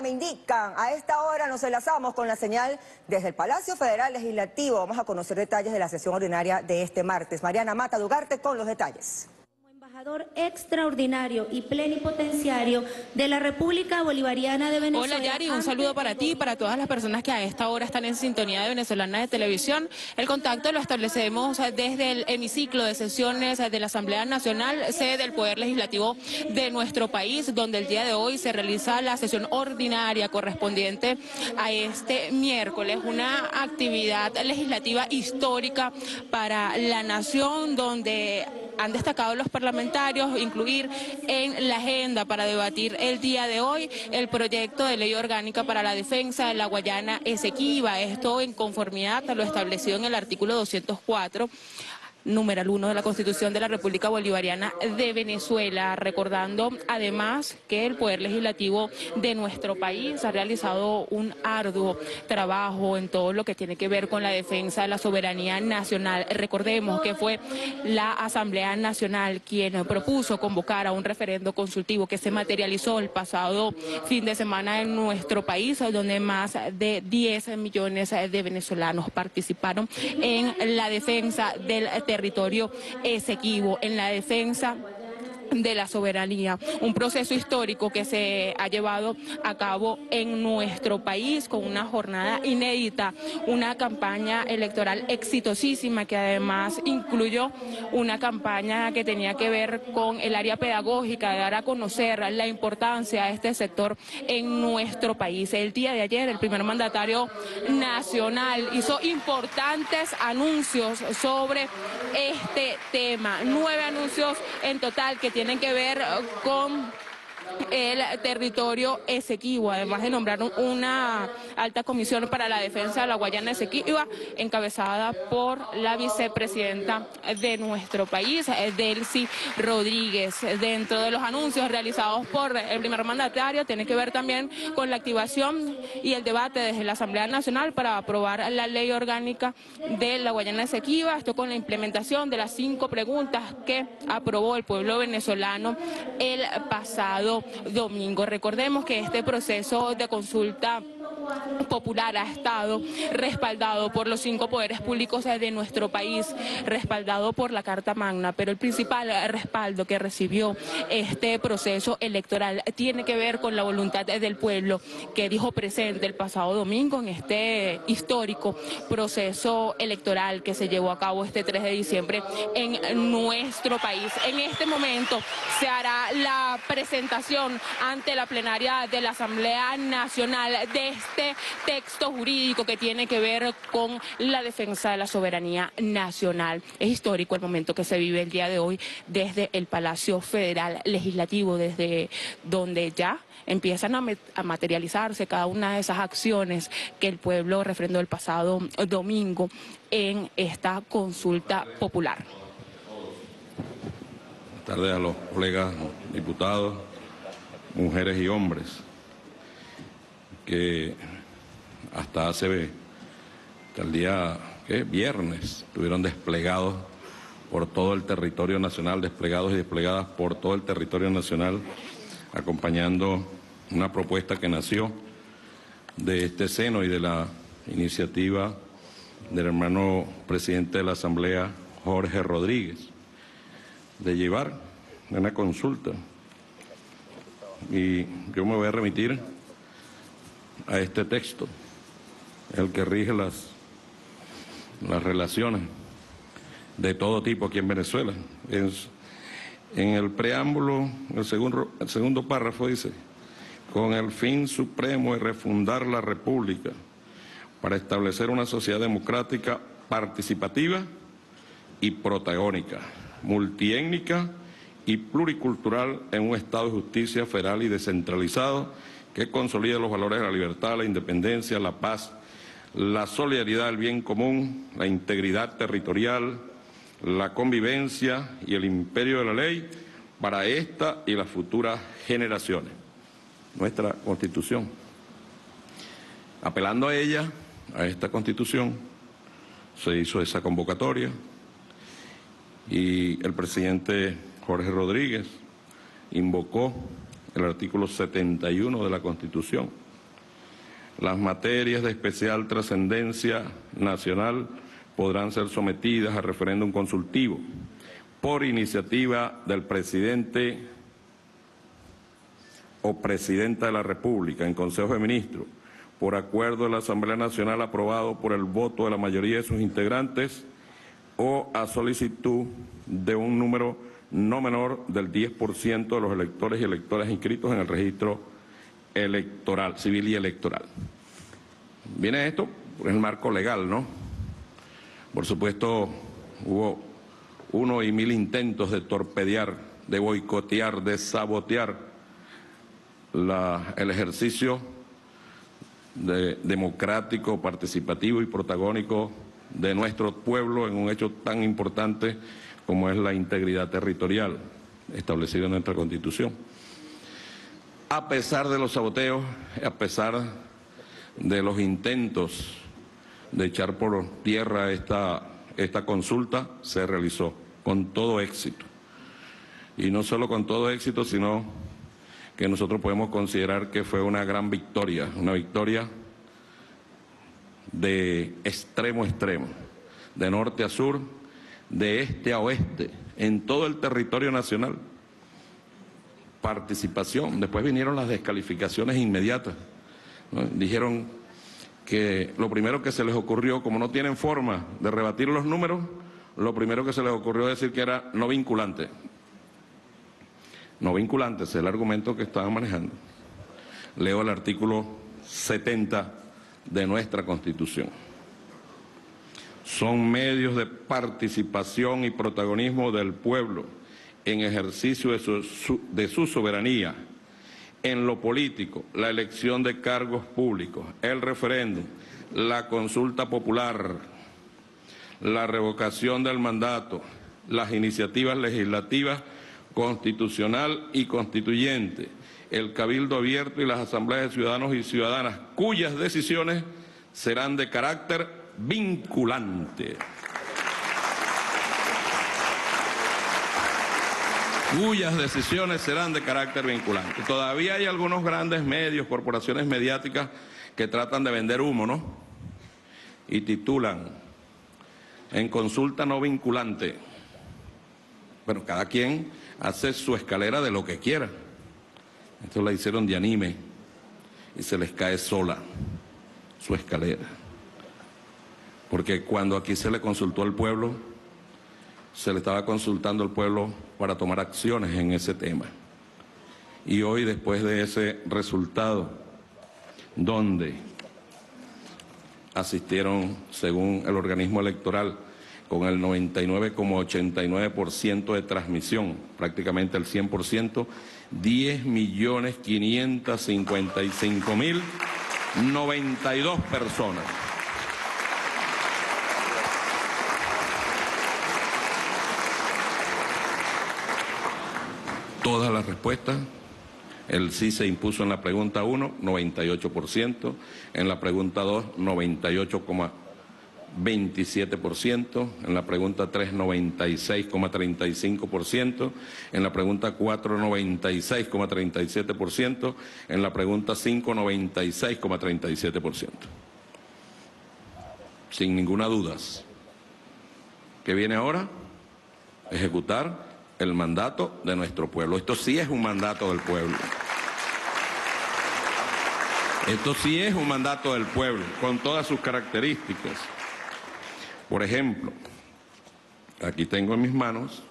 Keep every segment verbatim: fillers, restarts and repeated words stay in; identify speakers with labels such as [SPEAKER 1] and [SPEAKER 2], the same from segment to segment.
[SPEAKER 1] me indican. A esta hora nos enlazamos con la señal desde el Palacio Federal Legislativo. Vamos a conocer detalles de la sesión ordinaria de este martes. Mariana Mata Dugarte con los detalles.
[SPEAKER 2] Embajador extraordinario y plenipotenciario de la República Bolivariana de Venezuela.
[SPEAKER 3] Hola Yari, un saludo para ti y para todas las personas que a esta hora están en sintonía de Venezolana de Televisión. El contacto lo establecemos desde el hemiciclo de sesiones de la Asamblea Nacional, sede del Poder Legislativo de nuestro país, donde el día de hoy se realiza la sesión ordinaria correspondiente a este miércoles, una actividad legislativa histórica para la nación, donde han destacado los parlamentarios incluir en la agenda para debatir el día de hoy el proyecto de ley orgánica para la defensa de la Guayana Esequiba, esto en conformidad a lo establecido en el artículo doscientos cuatro, numeral uno de la Constitución de la República Bolivariana de Venezuela, recordando además que el Poder Legislativo de nuestro país ha realizado un arduo trabajo en todo lo que tiene que ver con la defensa de la soberanía nacional. Recordemos que fue la Asamblea Nacional quien propuso convocar a un referendo consultivo que se materializó el pasado fin de semana en nuestro país, donde más de diez millones de venezolanos participaron en la defensa del territorio Esequibo, en la defensa de la soberanía, un proceso histórico que se ha llevado a cabo en nuestro país con una jornada inédita, una campaña electoral exitosísima que además incluyó una campaña que tenía que ver con el área pedagógica, de dar a conocer la importancia de este sector en nuestro país. El día de ayer el primer mandatario nacional hizo importantes anuncios sobre este tema, nueve anuncios en total que tienen que ver con el territorio Esequibo, además de nombrar una alta comisión para la defensa de la Guayana Esequiba, encabezada por la vicepresidenta de nuestro país, Delcy Rodríguez. Dentro de los anuncios realizados por el primer mandatario, tiene que ver también con la activación y el debate desde la Asamblea Nacional para aprobar la ley orgánica de la Guayana Esequiba, esto con la implementación de las cinco preguntas que aprobó el pueblo venezolano el pasado domingo. Recordemos que este proceso de consulta popular ha estado respaldado por los cinco poderes públicos de nuestro país, respaldado por la Carta Magna, pero el principal respaldo que recibió este proceso electoral tiene que ver con la voluntad del pueblo que dijo presente el pasado domingo en este histórico proceso electoral que se llevó a cabo este tres de diciembre en nuestro país. En este momento se hará la presentación ante la plenaria de la Asamblea Nacional de este texto jurídico que tiene que ver con la defensa de la soberanía nacional. Es histórico el momento que se vive el día de hoy desde el Palacio Federal Legislativo, desde donde ya empiezan a, a materializarse cada una de esas acciones que el pueblo refrendó el pasado domingo en esta consulta popular.
[SPEAKER 4] Buenas tardes a los colegas diputados, mujeres y hombres, que hasta hace, hasta el día ¿qué? viernes, estuvieron desplegados por todo el territorio nacional, desplegados y desplegadas por todo el territorio nacional, acompañando una propuesta que nació de este seno y de la iniciativa del hermano presidente de la Asamblea, Jorge Rodríguez, de llevar una consulta. Y yo me voy a remitir a este texto, el que rige las, las relaciones de todo tipo aquí en Venezuela. Es, en el preámbulo, el segundo, el segundo párrafo dice: con el fin supremo de refundar la República para establecer una sociedad democrática participativa y protagónica, multiétnica y pluricultural en un Estado de justicia federal y descentralizado que consolide los valores de la libertad, la independencia, la paz, la solidaridad, el bien común, la integridad territorial, la convivencia y el imperio de la ley para esta y las futuras generaciones. Nuestra Constitución. Apelando a ella, a esta Constitución, se hizo esa convocatoria y el presidente Jorge Rodríguez invocó el artículo setenta y uno de la Constitución Las materias de especial trascendencia nacional podrán ser sometidas a referéndum consultivo por iniciativa del presidente o presidenta de la República en Consejo de Ministros, por acuerdo de la Asamblea Nacional aprobado por el voto de la mayoría de sus integrantes o a solicitud de un número no menor del diez por ciento de los electores y electoras inscritos en el registro electoral, civil y electoral. Viene esto por el marco legal, ¿no? Por supuesto, hubo uno y mil intentos de torpedear, de boicotear, de sabotear la, el ejercicio de, democrático, participativo y protagónico de nuestro pueblo en un hecho tan importante como es la integridad territorial establecida en nuestra Constitución. A pesar de los saboteos, a pesar de los intentos de echar por tierra esta, esta consulta, se realizó con todo éxito. Y no solo con todo éxito, sino que nosotros podemos considerar que fue una gran victoria, una victoria de extremo a extremo, de norte a sur, de este a oeste, en todo el territorio nacional. Participación, después vinieron las descalificaciones inmediatas, ¿no? Dijeron que lo primero que se les ocurrió, como no tienen forma de rebatir los números, lo primero que se les ocurrió decir que era no vinculante. No vinculante, ese es el argumento que estaban manejando. Leo el artículo setenta de nuestra Constitución. Son medios de participación y protagonismo del pueblo en ejercicio de su, su, de su soberanía, en lo político, la elección de cargos públicos, el referéndum, la consulta popular, la revocación del mandato, las iniciativas legislativas, constitucional y constituyente, el cabildo abierto y las asambleas de ciudadanos y ciudadanas, cuyas decisiones serán de carácter vinculante. cuyas decisiones serán de carácter vinculante. Todavía hay algunos grandes medios, corporaciones mediáticas, que tratan de vender humo, ¿no? Y titulan en consulta no vinculante. Bueno, cada quien hace su escalera de lo que quiera. Esto la hicieron de anime y se les cae sola su escalera. Porque cuando aquí se le consultó al pueblo, se le estaba consultando al pueblo para tomar acciones en ese tema. Y hoy, después de ese resultado, donde asistieron, según el organismo electoral, con el noventa y nueve coma ochenta y nueve por ciento de transmisión, prácticamente el cien por ciento, diez millones quinientos cincuenta y cinco mil noventa y dos personas. Todas las respuestas. El sí se impuso en la pregunta uno, noventa y ocho por ciento, en la pregunta dos, noventa y ocho coma veintisiete por ciento, en la pregunta tres, noventa y seis coma treinta y cinco por ciento, en la pregunta cuatro, noventa y seis coma treinta y siete por ciento, en la pregunta cinco, noventa y seis coma treinta y siete por ciento. Sin ninguna duda. ¿Qué viene ahora? Ejecutar el mandato de nuestro pueblo. Esto sí es un mandato del pueblo. Esto sí es un mandato del pueblo, con todas sus características. Por ejemplo, aquí tengo en mis manos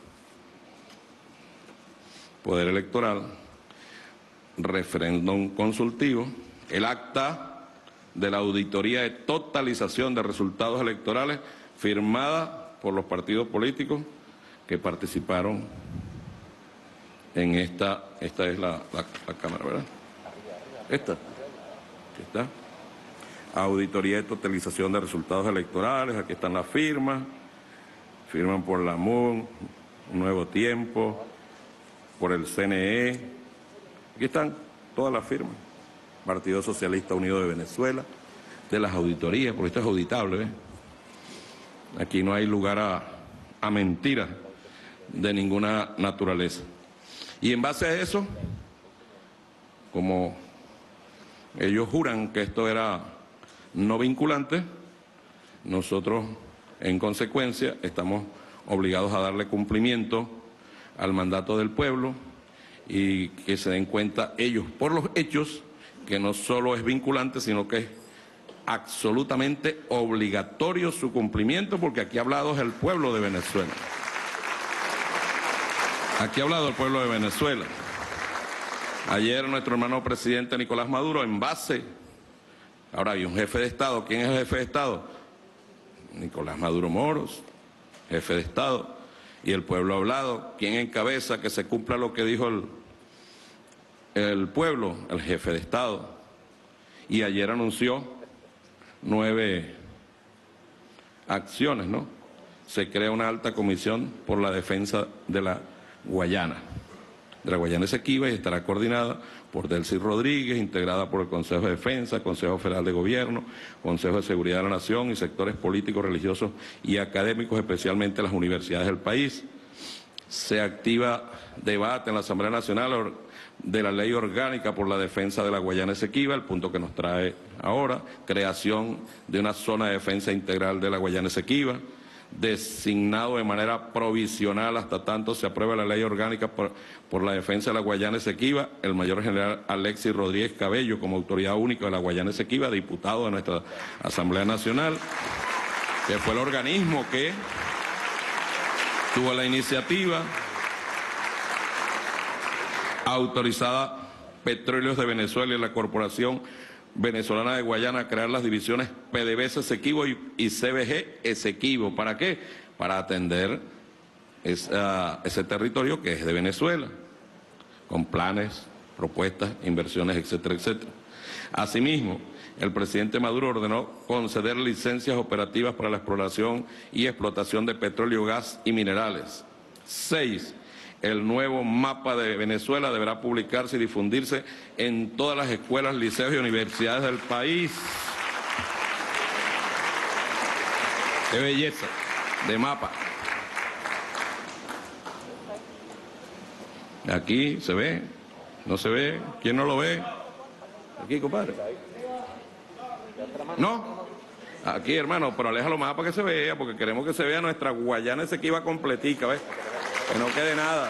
[SPEAKER 4] Poder Electoral, referéndum consultivo, el acta de la auditoría de totalización de resultados electorales firmada por los partidos políticos que participaron en esta, esta es la, la, la cámara, ¿verdad? Esta, aquí está. Auditoría de totalización de resultados electorales, aquí están las firmas, firman por la M U N, Nuevo Tiempo, por el C N E, aquí están todas las firmas, Partido Socialista Unido de Venezuela, de las auditorías, porque esto es auditable, ¿ves? Aquí no hay lugar a, a mentiras de ninguna naturaleza. Y en base a eso, como ellos juran que esto era no vinculante, nosotros en consecuencia estamos obligados a darle cumplimiento al mandato del pueblo y que se den cuenta ellos por los hechos que no solo es vinculante, sino que es absolutamente obligatorio su cumplimiento, porque aquí ha hablado el pueblo de Venezuela. Aquí ha hablado el pueblo de Venezuela. Ayer nuestro hermano presidente Nicolás Maduro, en base, ahora hay un jefe de Estado. ¿Quién es el jefe de Estado? Nicolás Maduro Moros, jefe de Estado. Y el pueblo ha hablado. ¿Quién encabeza que se cumpla lo que dijo el, el pueblo? El jefe de Estado. Y ayer anunció nueve acciones, ¿no? Se crea una alta comisión por la defensa de la Guayana, de la Guayana Esequiba, y estará coordinada por Delcy Rodríguez, integrada por el Consejo de Defensa, Consejo Federal de Gobierno, Consejo de Seguridad de la Nación y sectores políticos, religiosos y académicos, especialmente las universidades del país. Se activa debate en la Asamblea Nacional de la Ley Orgánica por la Defensa de la Guayana Esequiba, el punto que nos trae ahora, creación de una zona de defensa integral de la Guayana Esequiba, designado de manera provisional hasta tanto se apruebe la ley orgánica por, por la defensa de la Guayana Esequiba, el mayor general Alexis Rodríguez Cabello como autoridad única de la Guayana Esequiba, diputado de nuestra Asamblea Nacional, que fue el organismo que tuvo la iniciativa, autorizada Petróleos de Venezuela y la Corporación Venezolana de Guayana a crear las divisiones P D V S Esequibo y, y C B G Esequibo. ¿Para qué? Para atender esa, ese territorio que es de Venezuela, con planes, propuestas, inversiones, etcétera, etcétera. Asimismo, el presidente Maduro ordenó conceder licencias operativas para la exploración y explotación de petróleo, gas y minerales. Seis. El nuevo mapa de Venezuela deberá publicarse y difundirse en todas las escuelas, liceos y universidades del país. ¡Qué belleza de mapa! Aquí se ve, no se ve. ¿Quién no lo ve? Aquí, compadre. ¿No? Aquí, hermano, pero aléjalo más para que se vea, porque queremos que se vea nuestra Guayana Esequiba completica, ¿ves? Que no quede nada.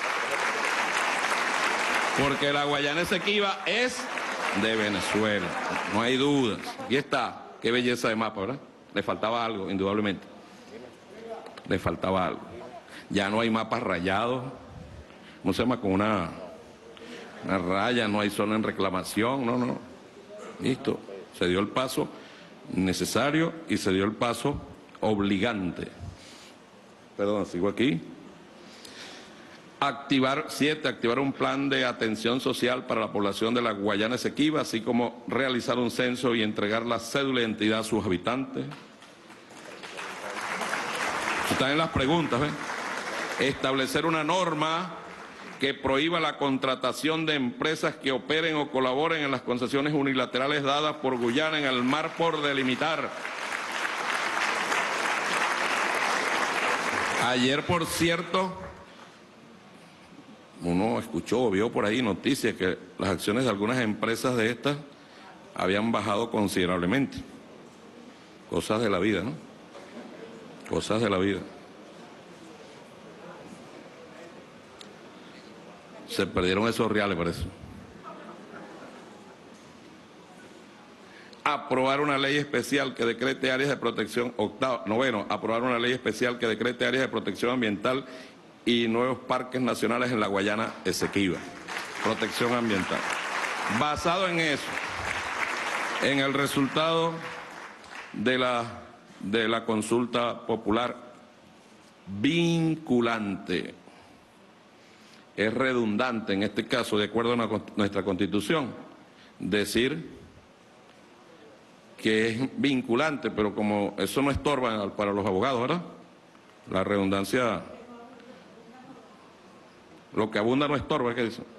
[SPEAKER 4] Porque la Guayana Esequiba es de Venezuela, no hay dudas. Y está, qué belleza de mapa, ¿verdad? Le faltaba algo, indudablemente. Le faltaba algo. Ya no hay mapas rayados, ¿cómo se llama? Con una, una raya, no hay zona en reclamación, no, no. Listo, se dio el paso necesario y se dio el paso obligante. Perdón, sigo aquí. Activar, siete, activar un plan de atención social para la población de la Guayana Esequiba, así como realizar un censo y entregar la cédula de identidad a sus habitantes. Están en las preguntas, ¿ven? Establecer una norma que prohíba la contratación de empresas que operen o colaboren en las concesiones unilaterales dadas por Guyana en el mar por delimitar. Ayer, por cierto, uno escuchó o vio por ahí noticias que las acciones de algunas empresas de estas habían bajado considerablemente. Cosas de la vida, ¿no? Cosas de la vida. Se perdieron esos reales, por eso. Aprobar una ley especial que decrete áreas de protección, octavo, noveno, aprobar una ley especial que decrete áreas de protección ambiental y nuevos parques nacionales en la Guayana Esequiba. Protección ambiental. Basado en eso, en el resultado de la, de la consulta popular vinculante, es redundante en este caso, de acuerdo a nuestra Constitución, decir que es vinculante, pero como eso no estorba para los abogados, ¿verdad? La redundancia... Lo que abunda no estorba, ¿qué dice?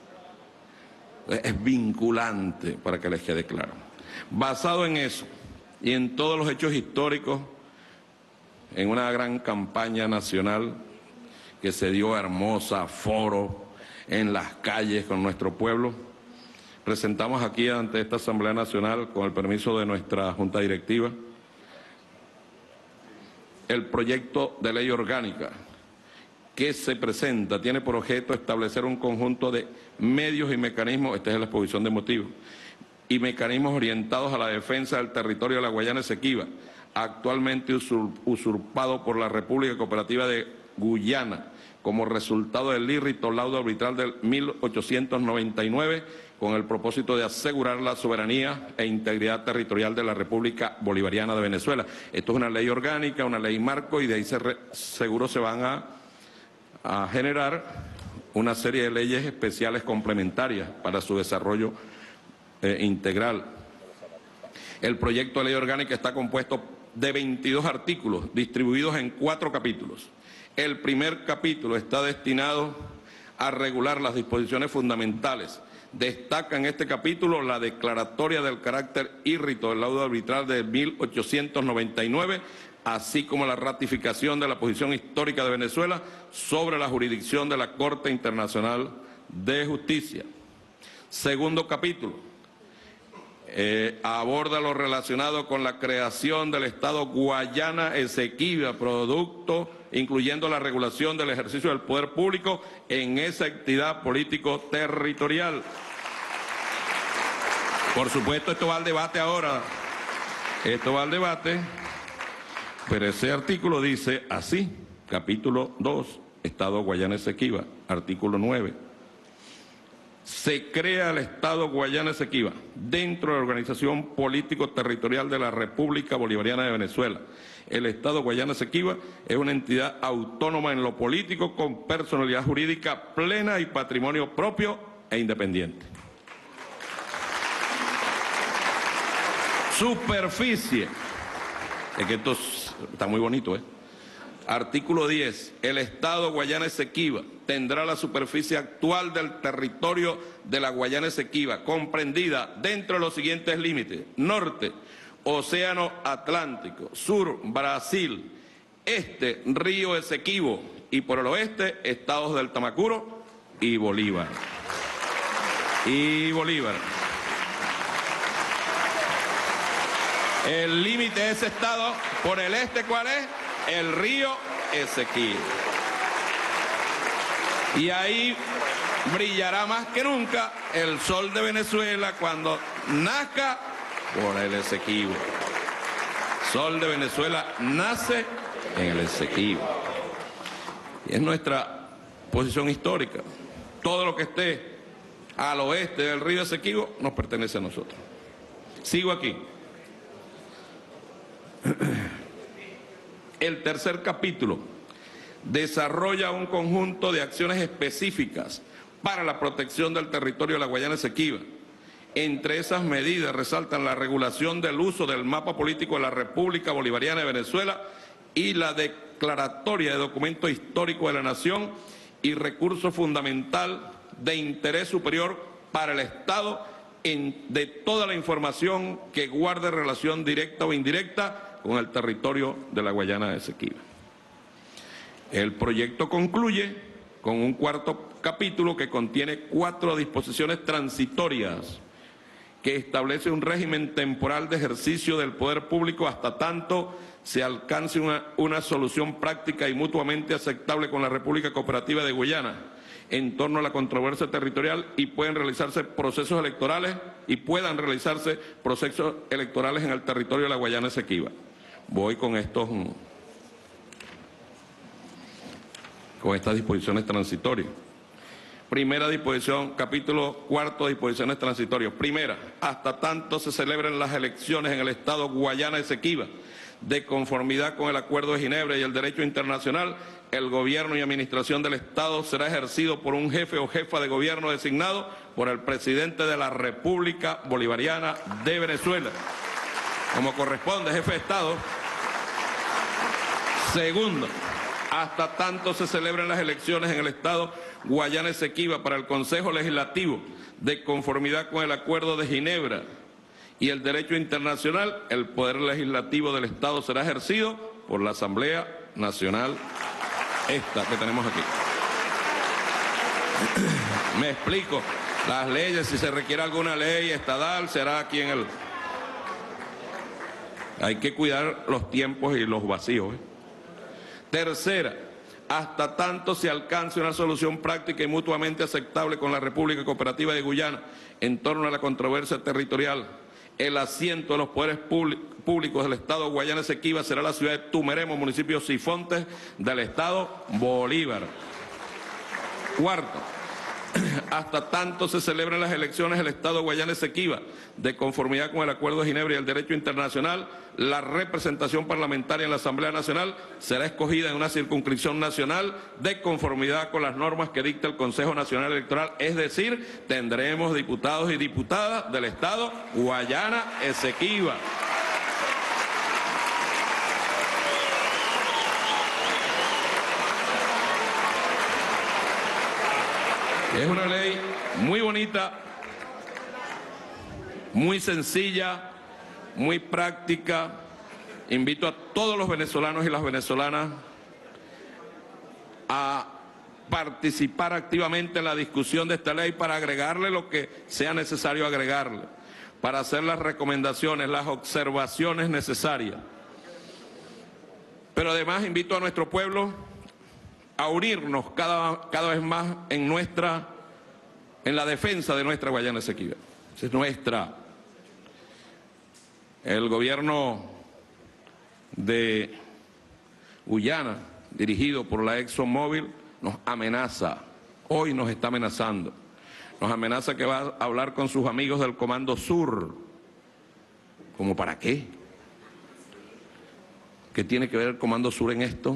[SPEAKER 4] Es vinculante, para que les quede claro. Basado en eso y en todos los hechos históricos, en una gran campaña nacional que se dio hermosa, foro, en las calles con nuestro pueblo, presentamos aquí ante esta Asamblea Nacional, con el permiso de nuestra Junta Directiva, el proyecto de ley orgánica que se presenta tiene por objeto establecer un conjunto de medios y mecanismos, esta es la exposición de motivos, y mecanismos orientados a la defensa del territorio de la Guayana Esequiba, actualmente usurpado por la República Cooperativa de Guyana, como resultado del írrito laudo arbitral del mil ochocientos noventa y nueve, con el propósito de asegurar la soberanía e integridad territorial de la República Bolivariana de Venezuela. Esto es una ley orgánica, una ley marco, y de ahí se re, seguro se van a, a generar una serie de leyes especiales complementarias para su desarrollo eh, integral. El proyecto de ley orgánica está compuesto de veintidós artículos distribuidos en cuatro capítulos. El primer capítulo está destinado a regular las disposiciones fundamentales. Destaca en este capítulo la declaratoria del carácter írrito del laudo arbitral de mil ochocientos noventa y nueve, así como la ratificación de la posición histórica de Venezuela sobre la jurisdicción de la Corte Internacional de Justicia. Segundo capítulo, eh, aborda lo relacionado con la creación del Estado Guayana Esequiba, producto incluyendo la regulación del ejercicio del poder público en esa entidad político-territorial. Por supuesto, esto va al debate ahora, esto va al debate, pero ese artículo dice así, capítulo dos, Estado Guayana Esequiba, artículo nueve. Se crea el Estado Guayana Esequiba dentro de la organización político-territorial de la República Bolivariana de Venezuela. El Estado Guayana Esequiba es una entidad autónoma en lo político, con personalidad jurídica plena y patrimonio propio e independiente. Superficie. Es que esto está muy bonito, ¿eh? Artículo diez. El Estado Guayana Esequiba tendrá la superficie actual del territorio de la Guayana Esequiba, comprendida dentro de los siguientes límites: norte, Océano Atlántico; sur, Brasil; este, Río Esequibo; y por el oeste, estados del Tamacuro y Bolívar. Y Bolívar. El límite de ese estado, por el este, ¿cuál es? El río Esequibo. Y ahí brillará más que nunca el sol de Venezuela cuando nazca por el Esequibo. Sol de Venezuela nace en el Esequibo. Y es nuestra posición histórica. Todo lo que esté al oeste del río Esequibo nos pertenece a nosotros. Sigo aquí. El tercer capítulo desarrolla un conjunto de acciones específicas para la protección del territorio de la Guayana Esequiba. Entre esas medidas resaltan la regulación del uso del mapa político de la República Bolivariana de Venezuela y la declaratoria de documento histórico de la nación y recurso fundamental de interés superior para el Estado en, de toda la información que guarde relación directa o indirecta con el territorio de la Guayana Esequiba. El proyecto concluye con un cuarto capítulo que contiene cuatro disposiciones transitorias que establece un régimen temporal de ejercicio del poder público hasta tanto se alcance una, una solución práctica y mutuamente aceptable con la República Cooperativa de Guyana en torno a la controversia territorial, y pueden realizarse procesos electorales y puedan realizarse procesos electorales en el territorio de la Guayana Esequiba. Voy con estos, con estas disposiciones transitorias. Primera disposición, capítulo cuarto, disposiciones transitorias. Primera, hasta tanto se celebren las elecciones en el Estado Guayana Esequiba, de conformidad con el Acuerdo de Ginebra y el derecho internacional, el gobierno y administración del Estado será ejercido por un jefe o jefa de gobierno designado por el presidente de la República Bolivariana de Venezuela, como corresponde, jefe de Estado. Segundo, hasta tanto se celebren las elecciones en el Estado Guayana Esequiba para el Consejo Legislativo, de conformidad con el Acuerdo de Ginebra y el derecho internacional, el poder legislativo del Estado será ejercido por la Asamblea Nacional, esta que tenemos aquí. Me explico. Las leyes, si se requiere alguna ley estatal, será aquí en el... Hay que cuidar los tiempos y los vacíos, ¿eh? Tercera, hasta tanto se alcance una solución práctica y mutuamente aceptable con la República Cooperativa de Guyana en torno a la controversia territorial, el asiento de los poderes públicos del Estado Guayana Esequiba será la ciudad de Tumeremo, municipio Sifontes del Estado Bolívar. Cuarto, hasta tanto se celebren las elecciones del Estado Guayana Esequiba, de conformidad con el Acuerdo de Ginebra y el derecho internacional, la representación parlamentaria en la Asamblea Nacional será escogida en una circunscripción nacional de conformidad con las normas que dicta el Consejo Nacional Electoral, es decir, tendremos diputados y diputadas del Estado Guayana Esequiba. Es una ley muy bonita, muy sencilla, muy práctica. Invito a todos los venezolanos y las venezolanas a participar activamente en la discusión de esta ley para agregarle lo que sea necesario agregarle, para hacer las recomendaciones, las observaciones necesarias. Pero además invito a nuestro pueblo a unirnos cada, cada vez más en nuestra, en la defensa de nuestra Guayana Esequiba. Es nuestra. El gobierno de Guyana, dirigido por la ExxonMobil, nos amenaza, hoy nos está amenazando, nos amenaza que va a hablar con sus amigos del Comando Sur. ¿Cómo para qué? ¿Qué tiene que ver el Comando Sur en esto?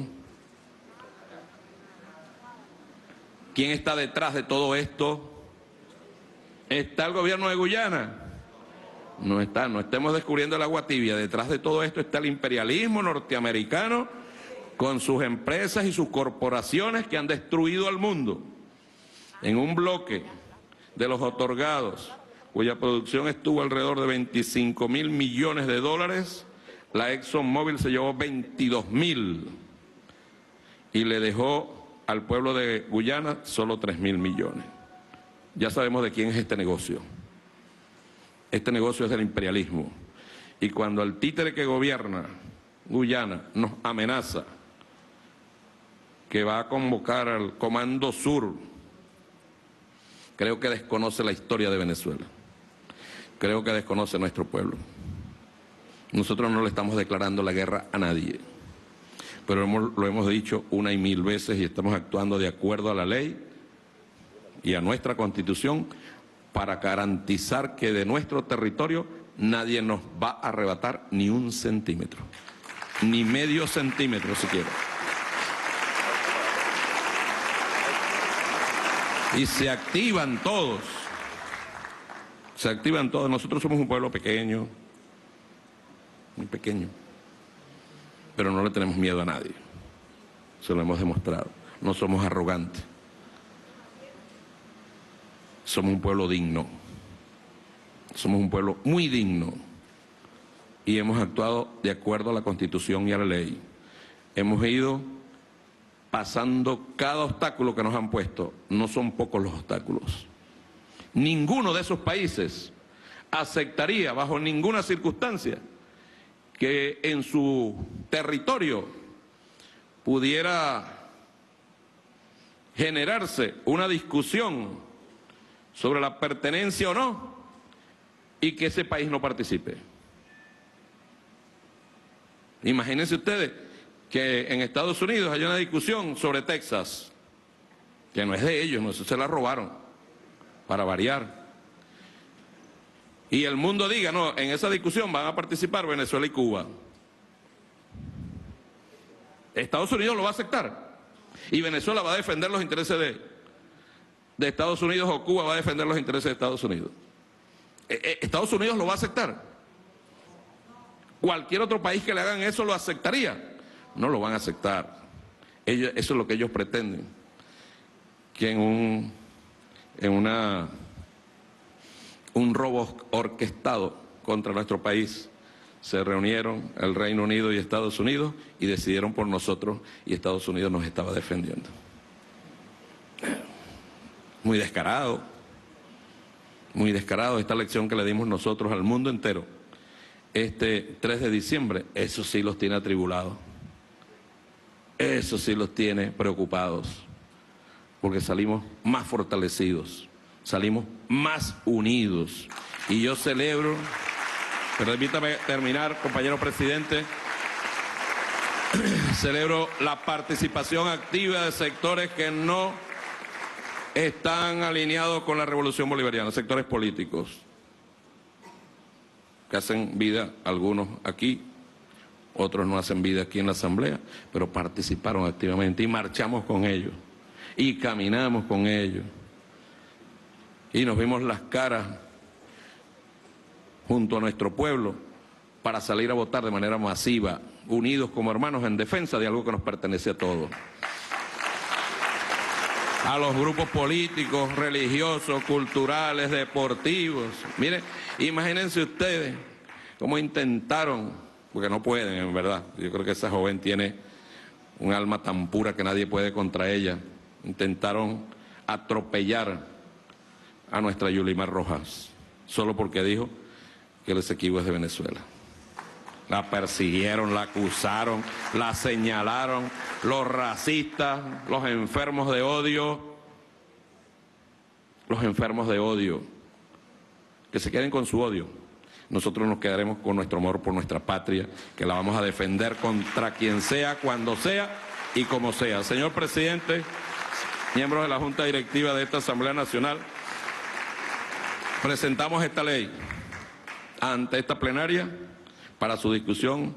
[SPEAKER 4] ¿Quién está detrás de todo esto? ¿Está el gobierno de Guyana? No está, no estemos descubriendo el agua tibia. Detrás de todo esto está el imperialismo norteamericano con sus empresas y sus corporaciones que han destruido al mundo. En un bloque de los otorgados, cuya producción estuvo alrededor de veinticinco mil millones de dólares, la ExxonMobil se llevó veintidós mil y le dejó al pueblo de Guyana solo tres mil millones. Ya sabemos de quién es este negocio. Este negocio es del imperialismo. Y cuando el títere que gobierna Guyana nos amenaza que va a convocar al Comando Sur, creo que desconoce la historia de Venezuela. Creo que desconoce nuestro pueblo. Nosotros no le estamos declarando la guerra a nadie, pero hemos, lo hemos dicho una y mil veces y estamos actuando de acuerdo a la ley y a nuestra Constitución para garantizar que de nuestro territorio nadie nos va a arrebatar ni un centímetro, ni medio centímetro siquiera. Y se activan todos, se activan todos. Nosotros somos un pueblo pequeño, muy pequeño, pero no le tenemos miedo a nadie, se lo hemos demostrado. No somos arrogantes, somos un pueblo digno, somos un pueblo muy digno y hemos actuado de acuerdo a la Constitución y a la ley. Hemos ido pasando cada obstáculo que nos han puesto. No son pocos los obstáculos. Ninguno de esos países aceptaría bajo ninguna circunstancia que en su territorio pudiera generarse una discusión sobre la pertenencia o no y que ese país no participe. Imagínense ustedes que en Estados Unidos hay una discusión sobre Texas, que no es de ellos, no, se la robaron, para variar. Y el mundo diga, no, en esa discusión van a participar Venezuela y Cuba. Estados Unidos lo va a aceptar. Y Venezuela va a defender los intereses de, de Estados Unidos o Cuba va a defender los intereses de Estados Unidos. Eh, Estados Unidos lo va a aceptar. Cualquier otro país que le hagan eso lo aceptaría. No lo van a aceptar. Ellos, eso es lo que ellos pretenden. Que en un, en una, un robo orquestado contra nuestro país se reunieron el Reino Unido y Estados Unidos y decidieron por nosotros y Estados Unidos nos estaba defendiendo. Muy descarado, muy descarado, esta lección que le dimos nosotros al mundo entero este tres de diciembre, eso sí los tiene atribulados, eso sí los tiene preocupados, porque salimos más fortalecidos, salimos más unidos. Y yo celebro, permítame terminar, compañero presidente, celebro la participación activa de sectores que no están alineados con la revolución bolivariana, sectores políticos, que hacen vida, algunos aquí, otros no hacen vida aquí en la Asamblea, pero participaron activamente y marchamos con ellos, y caminamos con ellos, y nos vimos las caras junto a nuestro pueblo para salir a votar de manera masiva, unidos como hermanos en defensa de algo que nos pertenece a todos. A los grupos políticos, religiosos, culturales, deportivos. Miren, imagínense ustedes cómo intentaron, porque no pueden, en verdad. Yo creo que esa joven tiene un alma tan pura que nadie puede contra ella. Intentaron atropellar a nuestra Yulimar Rojas, solo porque dijo que el Esequibo es de Venezuela. La persiguieron, la acusaron, la señalaron, los racistas, los enfermos de odio, los enfermos de odio, que se queden con su odio. Nosotros nos quedaremos con nuestro amor por nuestra patria, que la vamos a defender contra quien sea, cuando sea y como sea. Señor presidente, miembros de la Junta Directiva de esta Asamblea Nacional, presentamos esta ley ante esta plenaria para su discusión,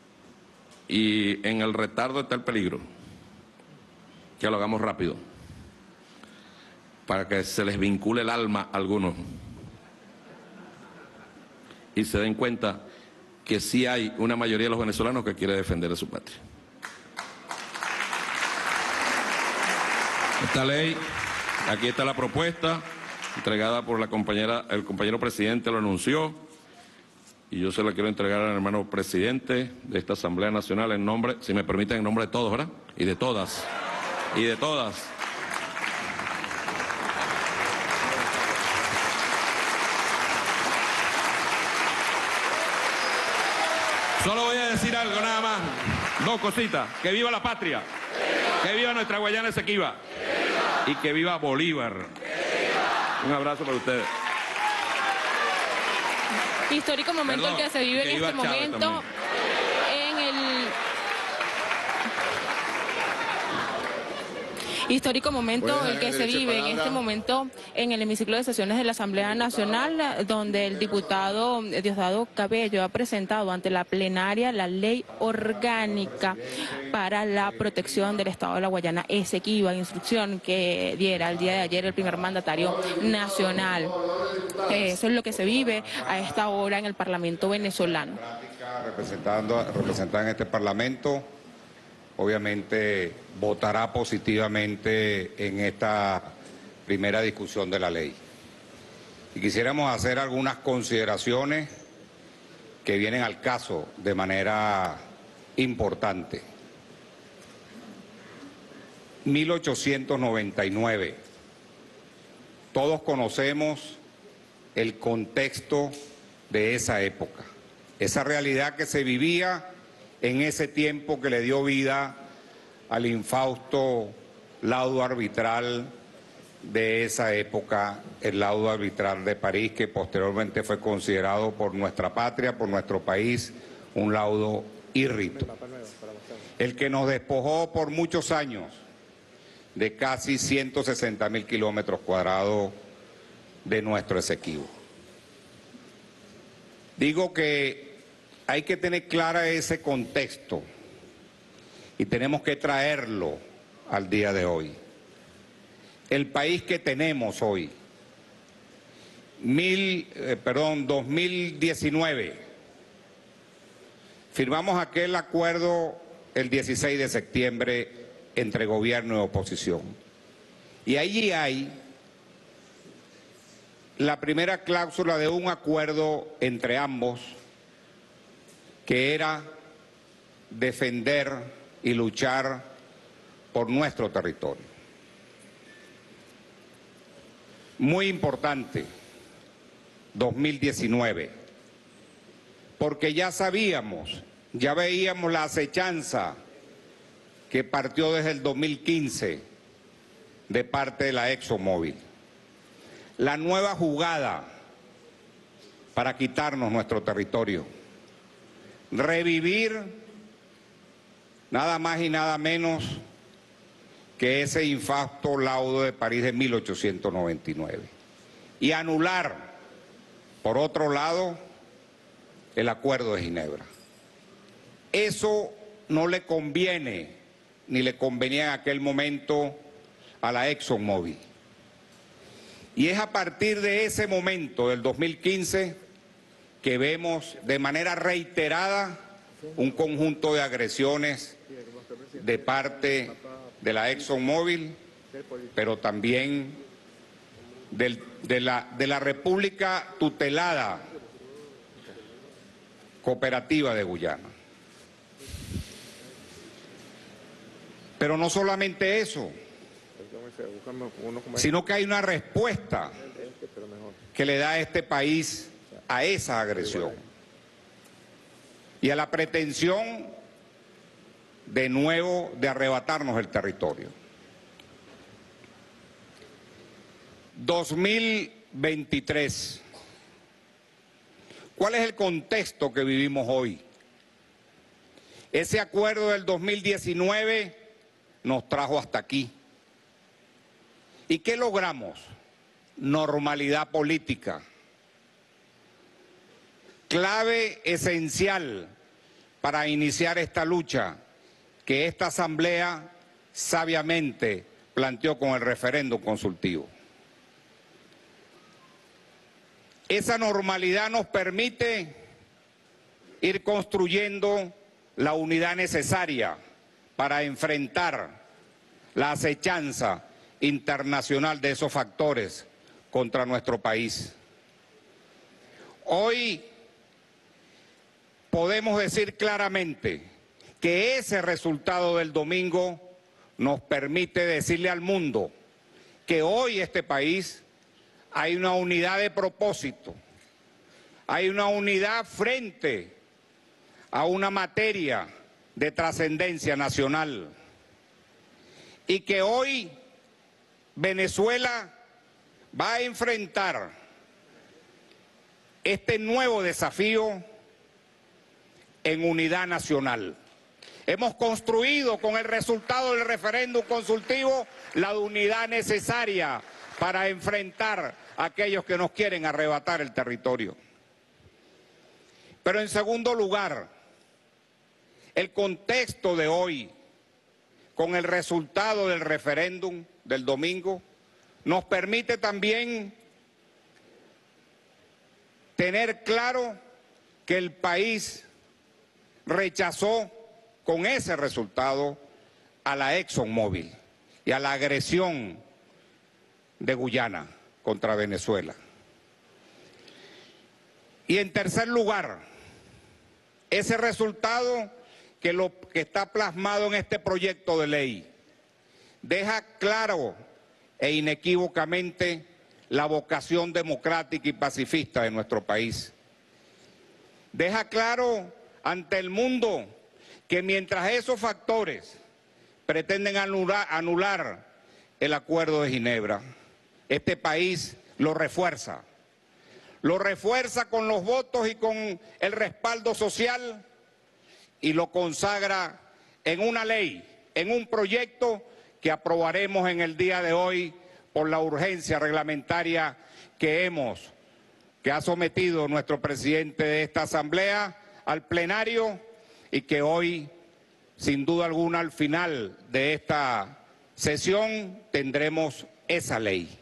[SPEAKER 4] y en el retardo está el peligro. Que lo hagamos rápido, para que se les vincule el alma a algunos y se den cuenta que sí hay una mayoría de los venezolanos que quiere defender a su patria. Esta ley, aquí está la propuesta, entregada por la compañera, el compañero presidente lo anunció, y yo se la quiero entregar al hermano presidente de esta Asamblea Nacional en nombre, si me permiten, en nombre de todos, ¿verdad? Y de todas, y de todas. Solo voy a decir algo nada más, dos cositas: que viva la patria, que viva nuestra Guayana Esequiba, y que viva Bolívar. Un abrazo para ustedes.
[SPEAKER 3] Histórico momento
[SPEAKER 4] Perdón,
[SPEAKER 3] el que se vive
[SPEAKER 4] que
[SPEAKER 3] en
[SPEAKER 4] viva
[SPEAKER 3] este
[SPEAKER 4] Chávez
[SPEAKER 3] momento
[SPEAKER 4] también.
[SPEAKER 3] en el histórico momento el que se vive en este momento en el hemiciclo de sesiones de la Asamblea Nacional, donde el diputado Diosdado Cabello ha presentado ante la plenaria la ley orgánica para la protección del Estado de la Guayana Esequiba, instrucción que diera el día de ayer el primer mandatario nacional. Eso es lo que se vive a esta hora en el Parlamento venezolano.
[SPEAKER 5] Representando, representada en este Parlamento, obviamente votará positivamente en esta primera discusión de la ley. Y quisiéramos hacer algunas consideraciones que vienen al caso de manera importante. mil ochocientos noventa y nueve. Todos conocemos el contexto de esa época, esa realidad que se vivía en ese tiempo que le dio vida al infausto laudo arbitral de esa época, el laudo arbitral de París, que posteriormente fue considerado por nuestra patria, por nuestro país, un laudo irrito. El que nos despojó por muchos años de casi ciento sesenta mil kilómetros cuadrados de nuestro Esequibo. Digo que hay que tener clara ese contexto y tenemos que traerlo al día de hoy. El país que tenemos hoy, mil, eh, perdón, dos mil diecinueve, firmamos aquel acuerdo el dieciséis de septiembre entre gobierno y oposición. Y allí hay la primera cláusula de un acuerdo entre ambos, que era defender y luchar por nuestro territorio. Muy importante, dos mil diecinueve, porque ya sabíamos, ya veíamos la acechanza que partió desde el dos mil quince de parte de la ExxonMobil. La nueva jugada para quitarnos nuestro territorio. Revivir nada más y nada menos que ese infausto laudo de París de mil ochocientos noventa y nueve. Y anular, por otro lado, el Acuerdo de Ginebra. Eso no le conviene, ni le convenía en aquel momento a la ExxonMobil. Y es a partir de ese momento, del dos mil quince, que vemos de manera reiterada un conjunto de agresiones de parte de la ExxonMobil, pero también del, de, la, de la República Tutelada Cooperativa de Guyana. Pero no solamente eso, sino que hay una respuesta que le da a este país a esa agresión y a la pretensión de nuevo de arrebatarnos el territorio. dos mil veintitrés. ¿Cuál es el contexto que vivimos hoy? Ese acuerdo del dos mil diecinueve nos trajo hasta aquí. ¿Y qué logramos? Normalidad política. Clave esencial para iniciar esta lucha que esta Asamblea sabiamente planteó con el referéndum consultivo. Esa normalidad nos permite ir construyendo la unidad necesaria para enfrentar la acechanza internacional de esos factores contra nuestro país. Hoy podemos decir claramente que ese resultado del domingo nos permite decirle al mundo que hoy este país hay una unidad de propósito, hay una unidad frente a una materia de trascendencia nacional y que hoy Venezuela va a enfrentar este nuevo desafío en unidad nacional. Hemos construido con el resultado del referéndum consultivo la unidad necesaria para enfrentar a aquellos que nos quieren arrebatar el territorio. Pero en segundo lugar, el contexto de hoy, con el resultado del referéndum del domingo, nos permite también tener claro que el país rechazó con ese resultado a la ExxonMobil y a la agresión de Guyana contra Venezuela. Y en tercer lugar, ese resultado que, lo, que está plasmado en este proyecto de ley deja claro e inequívocamente la vocación democrática y pacifista de nuestro país. Deja claro ante el mundo que mientras esos factores pretenden anular, anular el Acuerdo de Ginebra, este país lo refuerza. Lo refuerza con los votos y con el respaldo social y lo consagra en una ley, en un proyecto que aprobaremos en el día de hoy por la urgencia reglamentaria que hemos, que ha sometido nuestro presidente de esta Asamblea al plenario y que hoy, sin duda alguna, al final de esta sesión tendremos esa ley.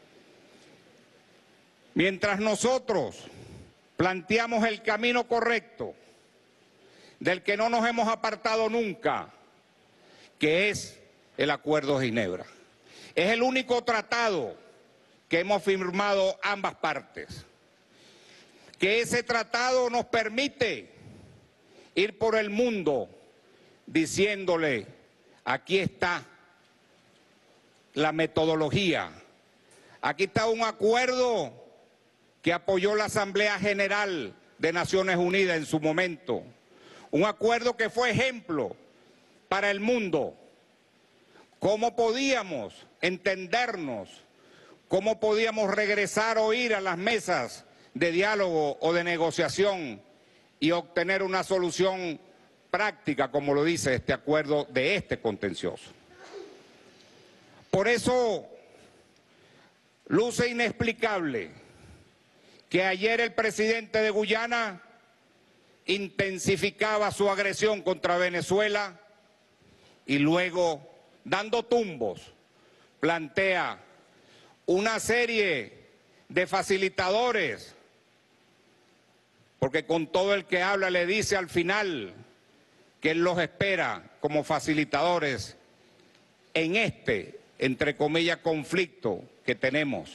[SPEAKER 5] Mientras nosotros planteamos el camino correcto, del que no nos hemos apartado nunca, que es el Acuerdo de Ginebra. Es el único tratado que hemos firmado ambas partes. Que ese tratado nos permite ir por el mundo diciéndole, aquí está la metodología, aquí está un acuerdo que apoyó la Asamblea General de Naciones Unidas en su momento. Un acuerdo que fue ejemplo para el mundo. ¿Cómo podíamos entendernos? ¿Cómo podíamos regresar o ir a las mesas de diálogo o de negociación y obtener una solución práctica, como lo dice este acuerdo de este contencioso? Por eso luce inexplicable que ayer el presidente de Guyana intensificaba su agresión contra Venezuela y luego, dando tumbos, plantea una serie de facilitadores, porque con todo el que habla le dice al final que él los espera como facilitadores en este, entre comillas, conflicto que tenemos.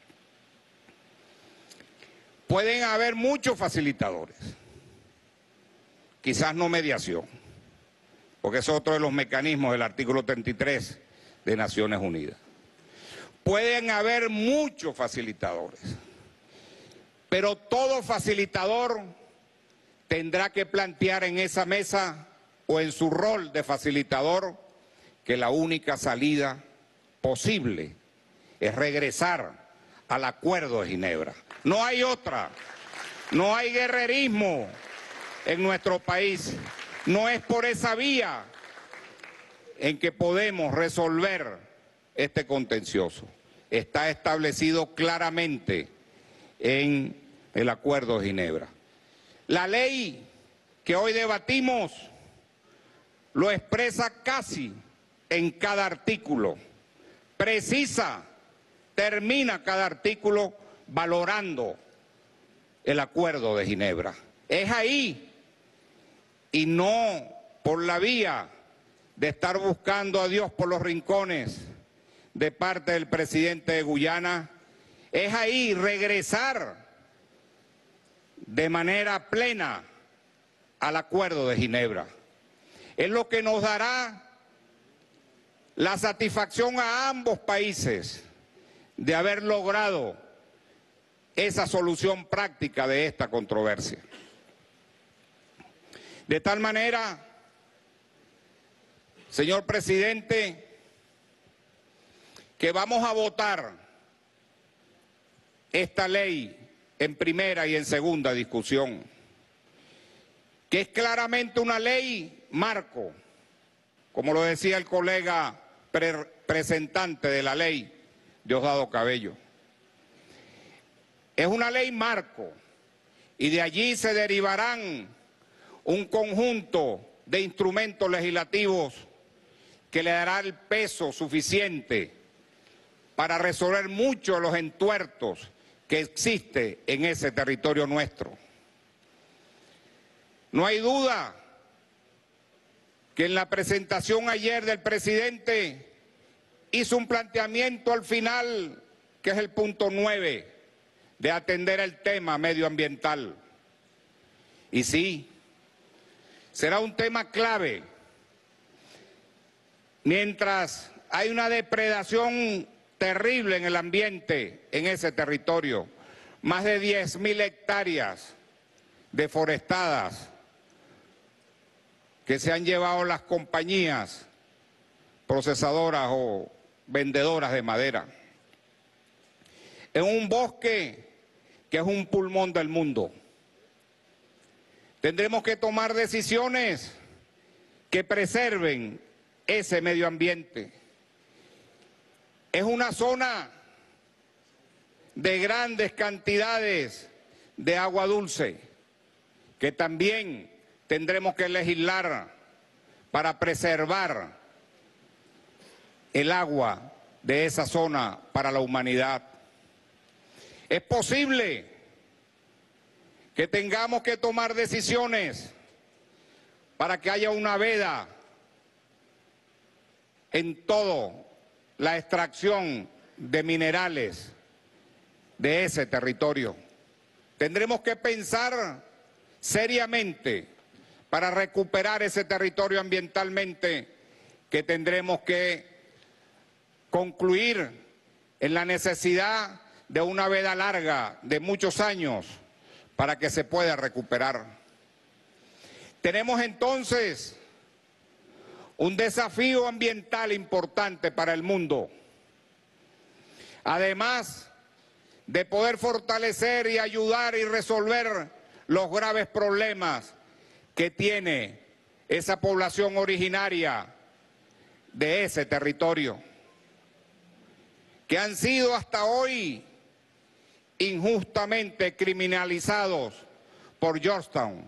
[SPEAKER 5] Pueden haber muchos facilitadores, quizás no mediación, porque es otro de los mecanismos del artículo treinta y tres de Naciones Unidas. Pueden haber muchos facilitadores, pero todo facilitador tendrá que plantear en esa mesa o en su rol de facilitador que la única salida posible es regresar al Acuerdo de Ginebra. No hay otra, no hay guerrerismo en nuestro país, no es por esa vía en que podemos resolver este contencioso. Está establecido claramente en el Acuerdo de Ginebra. La ley que hoy debatimos lo expresa casi en cada artículo, precisa, termina cada artículo valorando el Acuerdo de Ginebra. Es ahí, y no por la vía de estar buscando a Dios por los rincones de parte del presidente de Guyana, es ahí regresar de manera plena al Acuerdo de Ginebra. Es lo que nos dará la satisfacción a ambos países de haber logrado esa solución práctica de esta controversia. De tal manera, señor presidente, que vamos a votar esta ley en primera y en segunda discusión, que es claramente una ley marco, como lo decía el colega pre presentante de la ley, Diosdado Cabello. Es una ley marco y de allí se derivarán un conjunto de instrumentos legislativos que le dará el peso suficiente para resolver muchos de los entuertos que existe en ese territorio nuestro. No hay duda que en la presentación ayer del presidente hizo un planteamiento al final, que es el punto nueve, de atender el tema medioambiental. Y sí, será un tema clave. Mientras hay una depredación terrible en el ambiente, en ese territorio, más de diez mil hectáreas deforestadas que se han llevado las compañías procesadoras o vendedoras de madera. En un bosque que es un pulmón del mundo. Tendremos que tomar decisiones que preserven ese medio ambiente. Es una zona de grandes cantidades de agua dulce que también tendremos que legislar para preservar el agua de esa zona para la humanidad. Es posible que tengamos que tomar decisiones para que haya una veda en todo la extracción de minerales de ese territorio. Tendremos que pensar seriamente para recuperar ese territorio ambientalmente, que tendremos que concluir en la necesidad de una veda larga de muchos años para que se pueda recuperar. Tenemos entonces un desafío ambiental importante para el mundo, además de poder fortalecer y ayudar y resolver los graves problemas que tiene esa población originaria de ese territorio, que han sido hasta hoy injustamente criminalizados por Georgetown.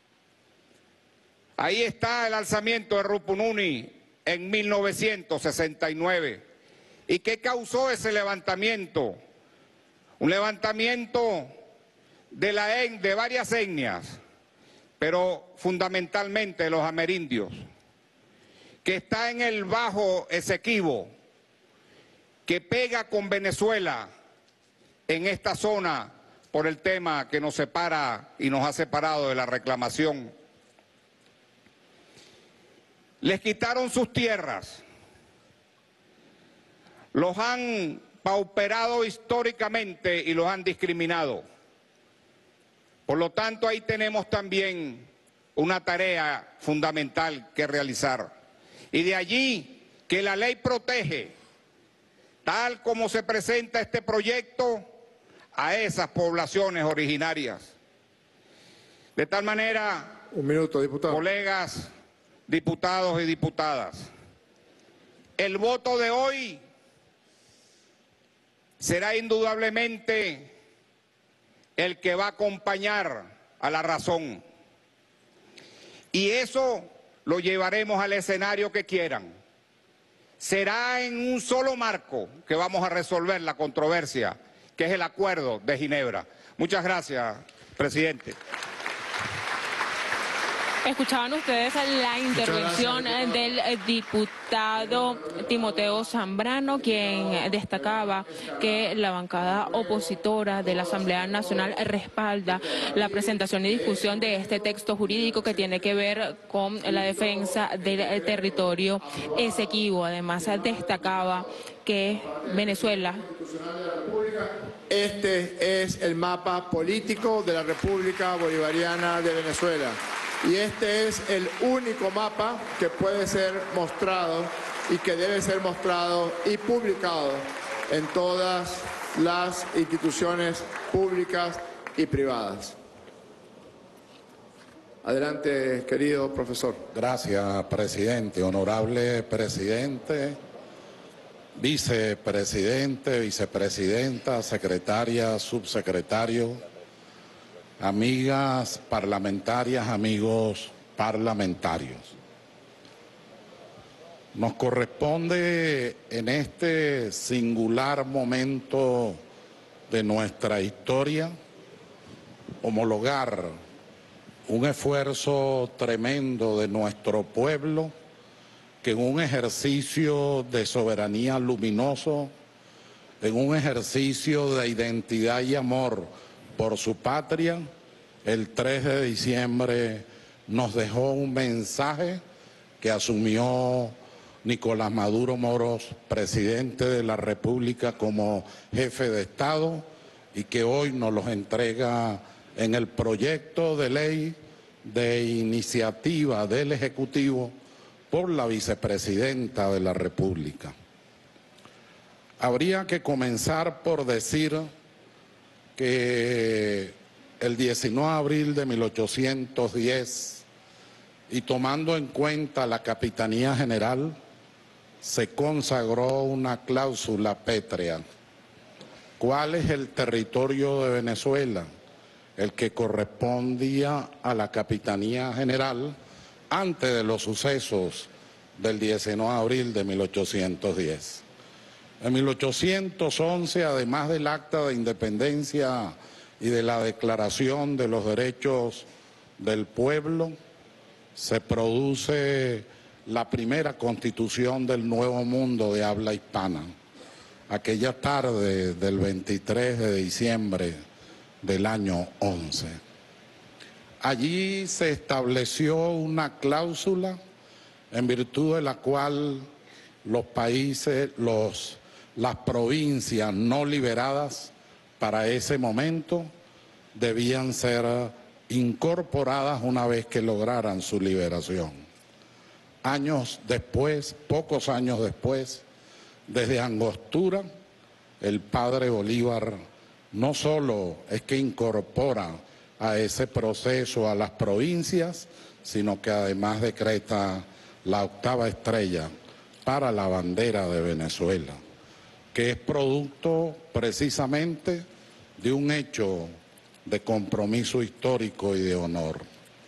[SPEAKER 5] Ahí está el alzamiento de Rupununi en mil novecientos sesenta y nueve. ¿Y qué causó ese levantamiento? Un levantamiento de, la, de varias etnias, pero fundamentalmente de los amerindios, que está en el Bajo Esequibo, que pega con Venezuela en esta zona por el tema que nos separa y nos ha separado de la reclamación. Les quitaron sus tierras, los han pauperado históricamente y los han discriminado. Por lo tanto, ahí tenemos también una tarea fundamental que realizar. Y de allí que la ley protege, tal como se presenta este proyecto, a esas poblaciones originarias. De tal manera,
[SPEAKER 6] un minuto, diputado.
[SPEAKER 5] Colegas, diputados y diputadas, el voto de hoy será indudablemente el que va a acompañar a la razón. Y eso lo llevaremos al escenario que quieran. Será en un solo marco que vamos a resolver la controversia, que es el Acuerdo de Ginebra. Muchas gracias, presidente.
[SPEAKER 3] Escuchaban ustedes la intervención del diputado Timoteo Zambrano, quien destacaba que la bancada opositora de la Asamblea Nacional respalda la presentación y discusión de este texto jurídico que tiene que ver con la defensa del territorio Esequibo. Además, destacaba que Venezuela...
[SPEAKER 6] Este es el mapa político de la República Bolivariana de Venezuela. Y este es el único mapa que puede ser mostrado y que debe ser mostrado y publicado en todas las instituciones públicas y privadas. Adelante, querido profesor.
[SPEAKER 7] Gracias, presidente. Honorable presidente, vicepresidente, vicepresidenta, secretaria, subsecretario, amigas parlamentarias, amigos parlamentarios. Nos corresponde en este singular momento de nuestra historia homologar un esfuerzo tremendo de nuestro pueblo que en un ejercicio de soberanía luminoso, en un ejercicio de identidad y amor por su patria, el tres de diciembre nos dejó un mensaje que asumió Nicolás Maduro Moros, presidente de la República, como jefe de Estado, y que hoy nos los entrega en el proyecto de ley de iniciativa del Ejecutivo por la vicepresidenta de la República. Habría que comenzar por decir que el diecinueve de abril de mil ochocientos diez, y tomando en cuenta la Capitanía General, se consagró una cláusula pétrea. ¿Cuál es el territorio de Venezuela? El que correspondía a la Capitanía General antes de los sucesos del diecinueve de abril de mil ochocientos diez. En mil ochocientos once, además del Acta de Independencia y de la Declaración de los Derechos del Pueblo, se produce la primera Constitución del Nuevo Mundo de habla hispana. Aquella tarde del veintitrés de diciembre del año once. Allí se estableció una cláusula en virtud de la cual los países, los, las provincias no liberadas para ese momento debían ser incorporadas una vez que lograran su liberación. Años después, pocos años después, desde Angostura, el padre Bolívar no solo es que incorpora a ese proceso a las provincias, sino que además decreta la octava estrella para la bandera de Venezuela, que es producto precisamente de un hecho de compromiso histórico y de honor.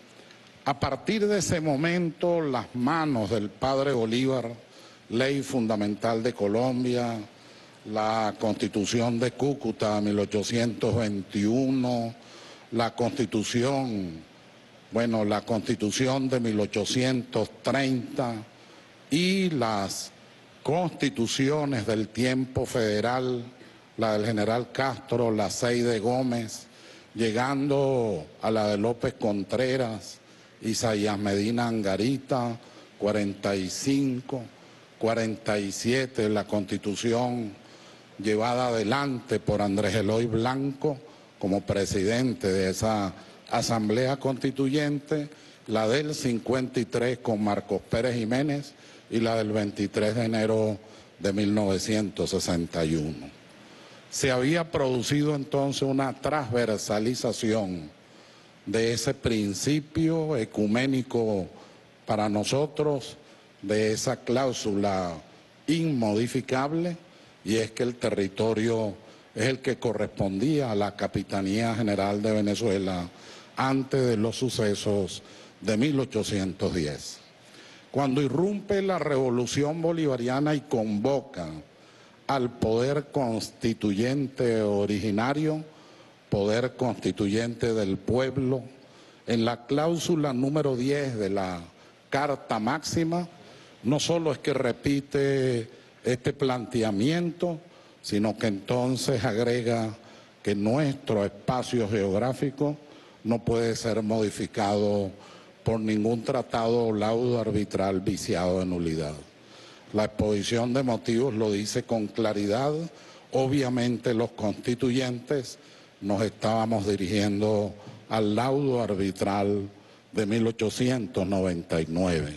[SPEAKER 7] A partir de ese momento, las manos del padre Bolívar, Ley Fundamental de Colombia, la Constitución de Cúcuta mil ochocientos veintiuno, la Constitución, bueno, la Constitución de mil ochocientos treinta y las constituciones del tiempo federal, la del general Castro, la seis de Gómez, llegando a la de López Contreras, Isaías Medina Angarita, cuarenta y cinco, cuarenta y siete, la Constitución llevada adelante por Andrés Eloy Blanco como presidente de esa Asamblea Constituyente, la del cincuenta y tres con Marcos Pérez Jiménez y la del veintitrés de enero de mil novecientos sesenta y uno. Se había producido entonces una transversalización de ese principio ecuménico para nosotros, de esa cláusula inmodificable, y es que el territorio es el que correspondía a la Capitanía General de Venezuela antes de los sucesos de mil ochocientos diez. Cuando irrumpe la revolución bolivariana y convoca al poder constituyente originario, poder constituyente del pueblo, en la cláusula número diez de la Carta Máxima, no solo es que repite este planteamiento, sino que entonces agrega que nuestro espacio geográfico no puede ser modificado por ningún tratado o laudo arbitral viciado de nulidad. La exposición de motivos lo dice con claridad. Obviamente los constituyentes nos estábamos dirigiendo al laudo arbitral de mil ochocientos noventa y nueve.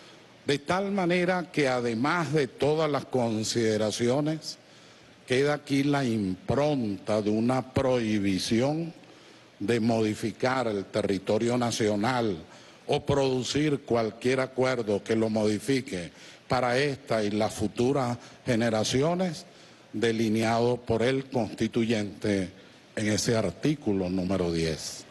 [SPEAKER 7] De tal manera que además de todas las consideraciones, queda aquí la impronta de una prohibición de modificar el territorio nacional o producir cualquier acuerdo que lo modifique para esta y las futuras generaciones, delineado por el constituyente en ese artículo número diez.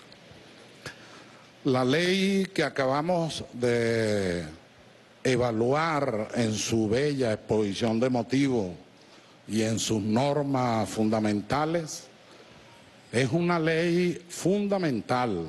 [SPEAKER 7] La ley que acabamos de evaluar en su bella exposición de motivos y en sus normas fundamentales es una ley fundamental.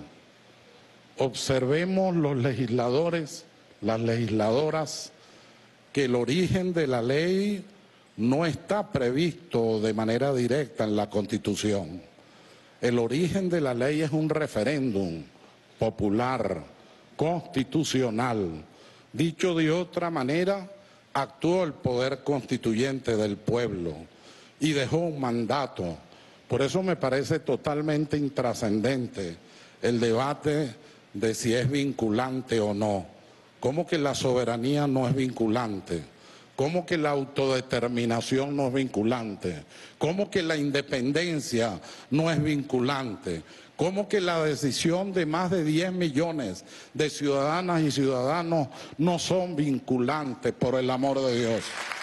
[SPEAKER 7] Observemos los legisladores, las legisladoras, que el origen de la ley no está previsto de manera directa en la Constitución. El origen de la ley es un referéndum popular, constitucional. Dicho de otra manera, actuó el poder constituyente del pueblo y dejó un mandato. Por eso me parece totalmente intrascendente el debate de si es vinculante o no. ¿Cómo que la soberanía no es vinculante? ¿Cómo que la autodeterminación no es vinculante? ¿Cómo que la independencia no es vinculante? ¿Cómo que la decisión de más de diez millones de ciudadanas y ciudadanos no son vinculantes, por el amor de Dios?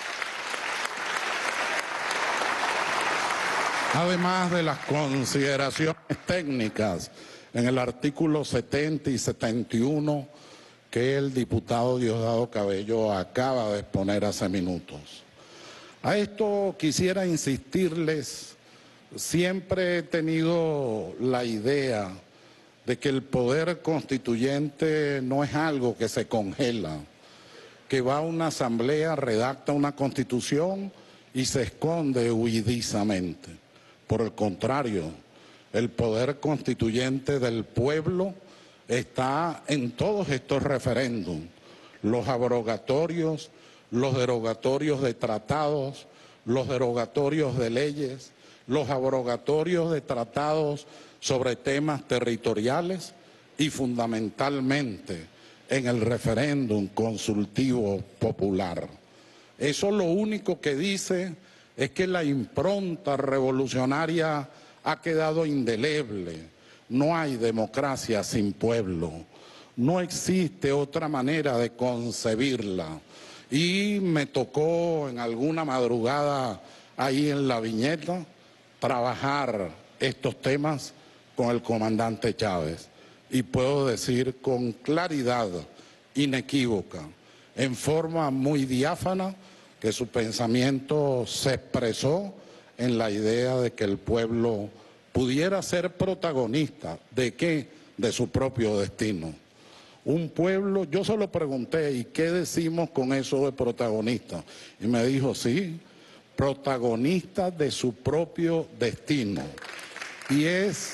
[SPEAKER 7] Además de las consideraciones técnicas en el artículo setenta y setenta y uno que el diputado Diosdado Cabello acaba de exponer hace minutos. A esto quisiera insistirles. Siempre he tenido la idea de que el poder constituyente no es algo que se congela, que va a una asamblea, redacta una constitución y se esconde huidizamente. Por el contrario, el poder constituyente del pueblo está en todos estos referéndums, los abrogatorios, los derogatorios de tratados, los derogatorios de leyes, los abrogatorios de tratados sobre temas territoriales y fundamentalmente en el referéndum consultivo popular. Eso lo único que dice es que la impronta revolucionaria ha quedado indeleble. No hay democracia sin pueblo. No existe otra manera de concebirla. Y me tocó en alguna madrugada ahí en la Viñeta trabajar estos temas con el comandante Chávez. Y puedo decir con claridad inequívoca, en forma muy diáfana, que su pensamiento se expresó en la idea de que el pueblo pudiera ser protagonista. ¿De qué? De su propio destino. Un pueblo, yo se lo pregunté, ¿y qué decimos con eso de protagonista? Y me dijo, sí, protagonista de su propio destino. Y es,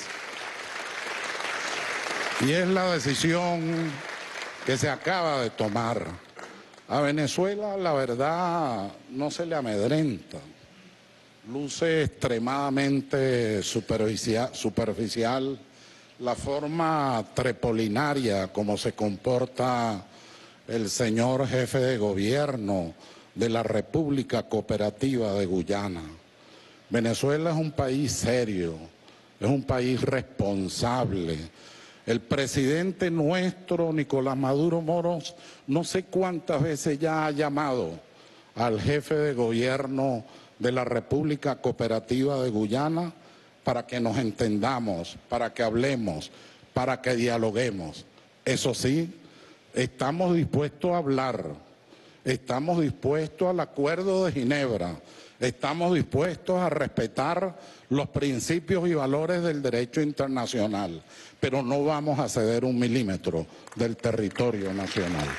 [SPEAKER 7] y es la decisión que se acaba de tomar. A Venezuela, la verdad, no se le amedrenta. Luce extremadamente superficial, superficial la forma trepolinaria como se comporta el señor jefe de gobierno de la República Cooperativa de Guyana. Venezuela es un país serio, es un país responsable. El presidente nuestro, Nicolás Maduro Moros, no sé cuántas veces ya ha llamado al jefe de gobierno de la República Cooperativa de Guyana para que nos entendamos, para que hablemos, para que dialoguemos. Eso sí, estamos dispuestos a hablar, estamos dispuestos al Acuerdo de Ginebra, estamos dispuestos a respetar los principios y valores del derecho internacional, pero no vamos a ceder un milímetro del territorio nacional.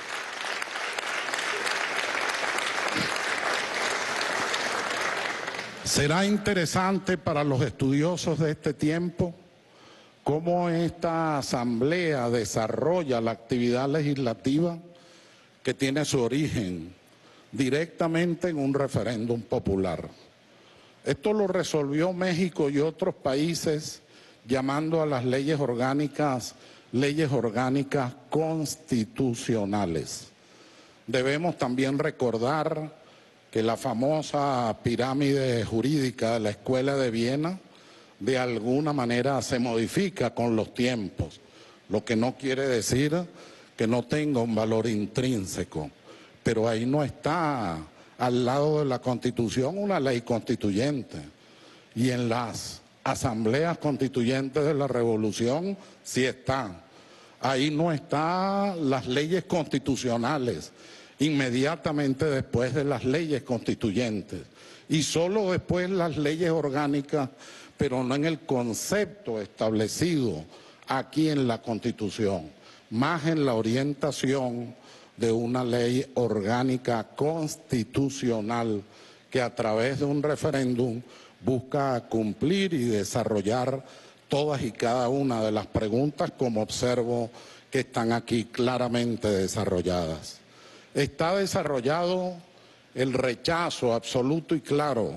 [SPEAKER 7] Será interesante para los estudiosos de este tiempo cómo esta asamblea desarrolla la actividad legislativa que tiene su origen directamente en un referéndum popular. Esto lo resolvió México y otros países llamando a las leyes orgánicas, leyes orgánicas constitucionales. Debemos también recordar que la famosa pirámide jurídica de la Escuela de Viena de alguna manera se modifica con los tiempos, lo que no quiere decir que no tenga un valor intrínseco, pero ahí no está al lado de la Constitución una ley constituyente, y en las asambleas constituyentes de la Revolución sí está. Ahí no están las leyes constitucionales, inmediatamente después de las leyes constituyentes, y solo después las leyes orgánicas, pero no en el concepto establecido aquí en la Constitución, más en la orientación de una ley orgánica constitucional que a través de un referéndum busca cumplir y desarrollar todas y cada una de las preguntas, como observo que están aquí claramente desarrolladas. Está desarrollado el rechazo absoluto y claro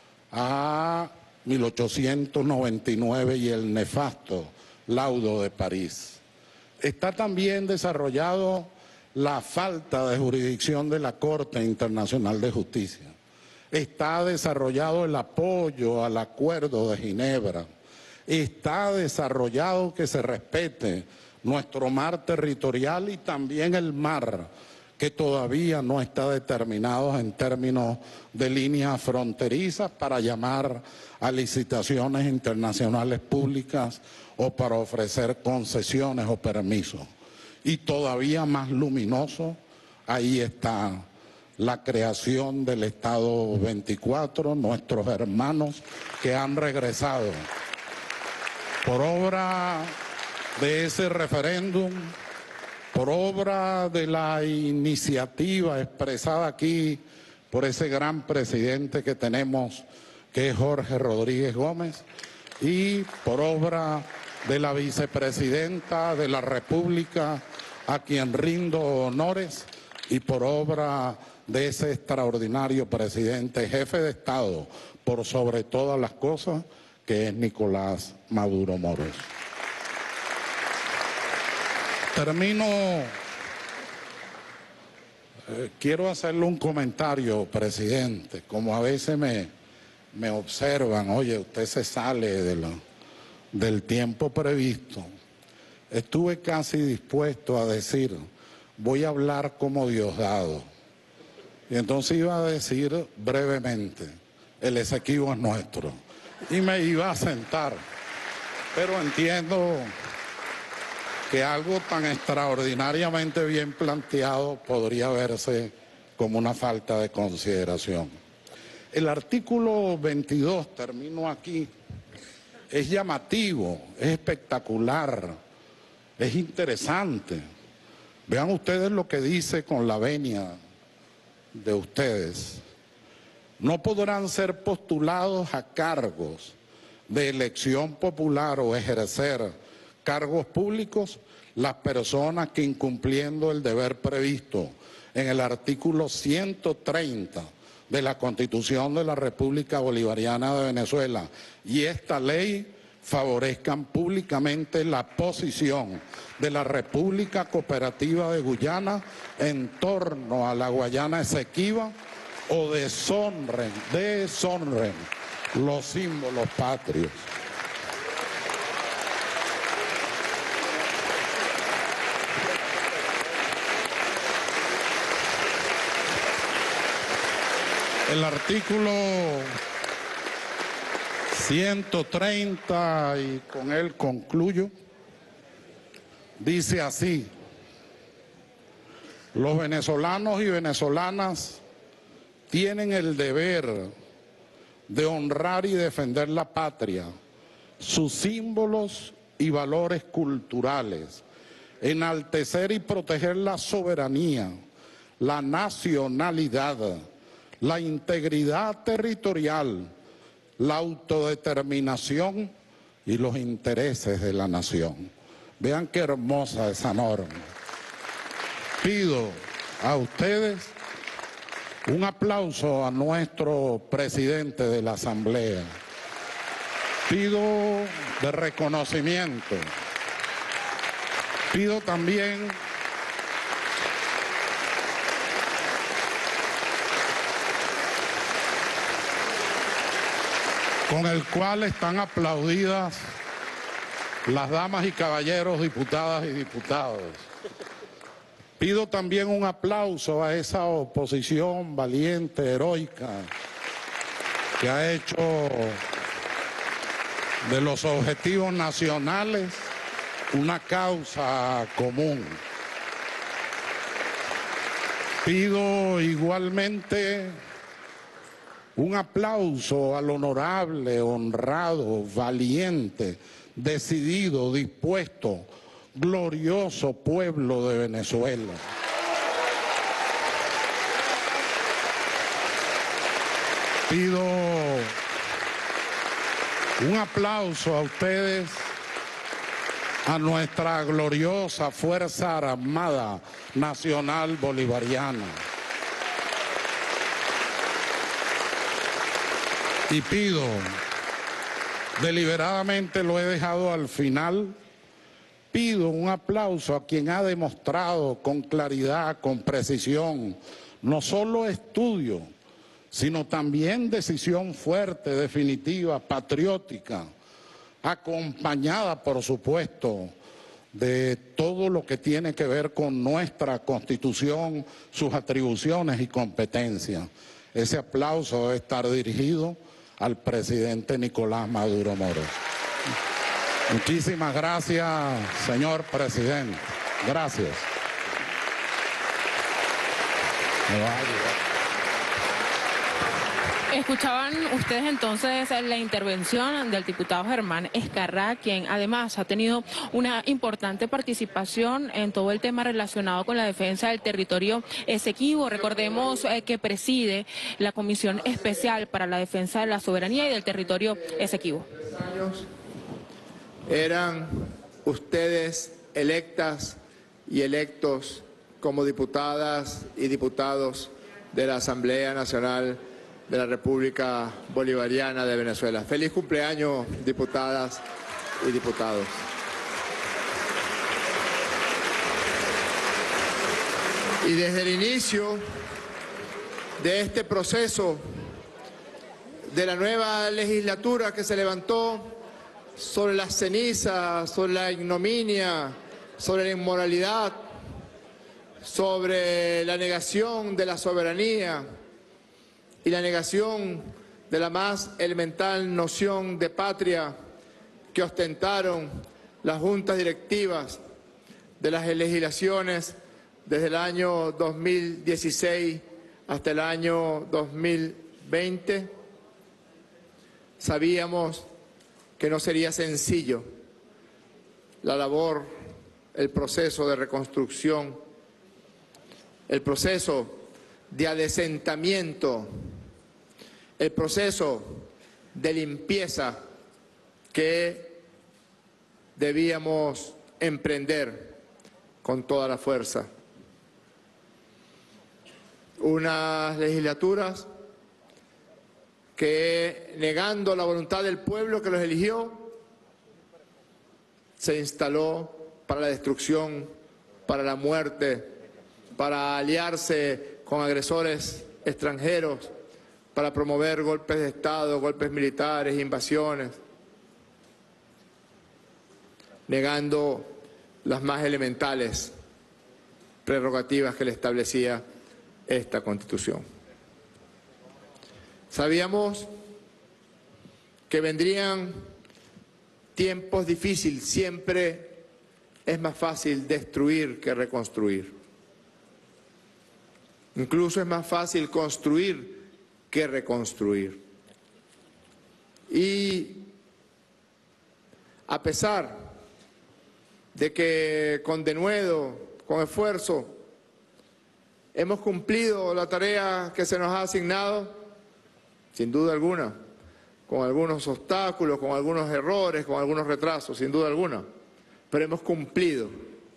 [SPEAKER 7] a mil ochocientos noventa y nueve y el nefasto laudo de París. Está también desarrollado la falta de jurisdicción de la Corte Internacional de Justicia. Está desarrollado el apoyo al Acuerdo de Ginebra. Está desarrollado que se respete nuestro mar territorial y también el mar que todavía no está determinado en términos de líneas fronterizas para llamar a licitaciones internacionales públicas o para ofrecer concesiones o permisos. Y todavía más luminoso, ahí está la creación del Estado veinticuatro, nuestros hermanos que han regresado por obra de ese referéndum, por obra de la iniciativa expresada aquí por ese gran presidente que tenemos, que es Jorge Rodríguez Gómez, y por obra de la vicepresidenta de la República, a quien rindo honores, y por obra de ese extraordinario presidente, jefe de Estado, por sobre todas las cosas, que es Nicolás Maduro Moros. Termino, eh, quiero hacerle un comentario, presidente, como a veces me, me observan, oye, usted se sale de la, del tiempo previsto. Estuve casi dispuesto a decir, voy a hablar como Diosdado. Y entonces iba a decir brevemente, el Esequibo es nuestro. Y me iba a sentar. Pero entiendo que algo tan extraordinariamente bien planteado podría verse como una falta de consideración. El artículo veintidós, termino aquí, es llamativo, es espectacular. Es interesante. Vean ustedes lo que dice con la venia de ustedes. No podrán ser postulados a cargos de elección popular o ejercer cargos públicos las personas que, incumpliendo el deber previsto en el artículo ciento treinta de la Constitución de la República Bolivariana de Venezuela y esta ley, favorezcan públicamente la posición de la República Cooperativa de Guyana en torno a la Guayana Esequiba o deshonren, deshonren los símbolos patrios. El artículo ciento treinta, y con él concluyo, dice así: los venezolanos y venezolanas tienen el deber de honrar y defender la patria, sus símbolos y valores culturales, enaltecer y proteger la soberanía, la nacionalidad, la integridad territorial, la autodeterminación y los intereses de la nación. Vean qué hermosa esa norma. Pido a ustedes un aplauso a nuestro presidente de la Asamblea. Pido de reconocimiento. Pido también con el cual están aplaudidas las damas y caballeros, diputadas y diputados. Pido también un aplauso a esa oposición valiente, heroica, que ha hecho de los objetivos nacionales una causa común. Pido igualmente un aplauso al honorable, honrado, valiente, decidido, dispuesto, glorioso pueblo de Venezuela. Pido un aplauso a ustedes, a nuestra gloriosa Fuerza Armada Nacional Bolivariana. Y pido, deliberadamente lo he dejado al final, pido un aplauso a quien ha demostrado con claridad, con precisión, no solo estudio, sino también decisión fuerte, definitiva, patriótica, acompañada, por supuesto, de todo lo que tiene que ver con nuestra Constitución, sus atribuciones y competencias. Ese aplauso debe estar dirigido al presidente Nicolás Maduro Moros. Muchísimas gracias, señor presidente. Gracias. Me va a ayudar.
[SPEAKER 3] Escuchaban ustedes entonces la intervención del diputado Germán Escarrá, quien además ha tenido una importante participación en todo el tema relacionado con la defensa del territorio Esequibo. Recordemos eh, que preside la Comisión Especial para la Defensa de la Soberanía y del Territorio Esequibo.
[SPEAKER 6] Eran ustedes electas y electos como diputadas y diputados de la Asamblea Nacional de la República Bolivariana de Venezuela. Feliz cumpleaños, diputadas y diputados. Y desde el inicio de este proceso de la nueva legislatura que se levantó sobre las cenizas, sobre la ignominia, sobre la inmoralidad, sobre la negación de la soberanía y la negación de la más elemental noción de patria que ostentaron las juntas directivas de las legislaciones desde el año dos mil dieciséis hasta el año dos mil veinte, sabíamos que no sería sencillo la labor, el proceso de reconstrucción, el proceso de adesentamiento, el proceso de limpieza que debíamos emprender con toda la fuerza. Unas legislaturas que, negando la voluntad del pueblo que los eligió, se instaló para la destrucción, para la muerte, para aliarse con agresores extranjeros, para promover golpes de Estado, golpes militares, invasiones, negando las más elementales prerrogativas que le establecía esta Constitución. Sabíamos que vendrían tiempos difíciles, siempre es más fácil destruir que reconstruir. Incluso es más fácil construir que reconstruir. Y a pesar de que con denuedo, con esfuerzo, hemos cumplido la tarea que se nos ha asignado, sin duda alguna, con algunos obstáculos, con algunos errores, con algunos retrasos, sin duda alguna, pero hemos cumplido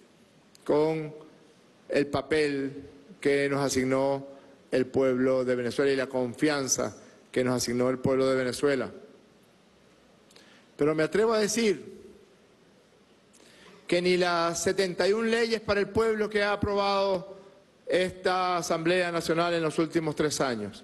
[SPEAKER 6] con el papel que nos asignó el pueblo de Venezuela y la confianza que nos asignó el pueblo de Venezuela. Pero me atrevo a decir que ni las setenta y una leyes para el pueblo que ha aprobado esta Asamblea Nacional en los últimos tres años,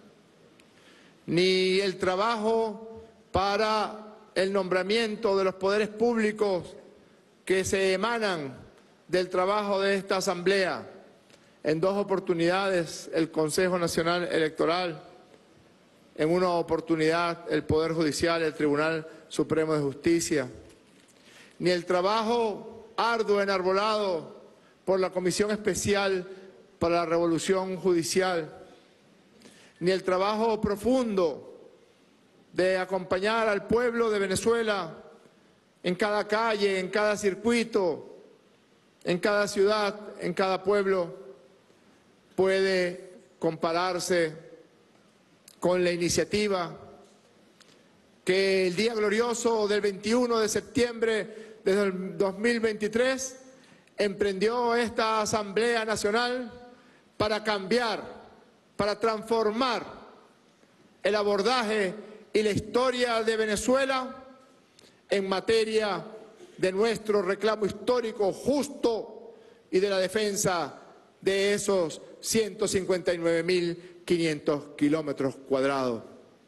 [SPEAKER 6] ni el trabajo para el nombramiento de los poderes públicos que se emanan del trabajo de esta Asamblea, en dos oportunidades el Consejo Nacional Electoral, en una oportunidad el Poder Judicial, el Tribunal Supremo de Justicia, ni el trabajo arduo enarbolado por la Comisión Especial para la Revolución Judicial, ni el trabajo profundo de acompañar al pueblo de Venezuela en cada calle, en cada circuito, en cada ciudad, en cada pueblo, puede compararse con la iniciativa que el día glorioso del veintiuno de septiembre de dos mil veintitrés emprendió esta Asamblea Nacional para cambiar, para transformar el abordaje y la historia de Venezuela en materia de nuestro reclamo histórico justo y de la defensa de esos ciento cincuenta y nueve mil quinientos kilómetros cuadrados.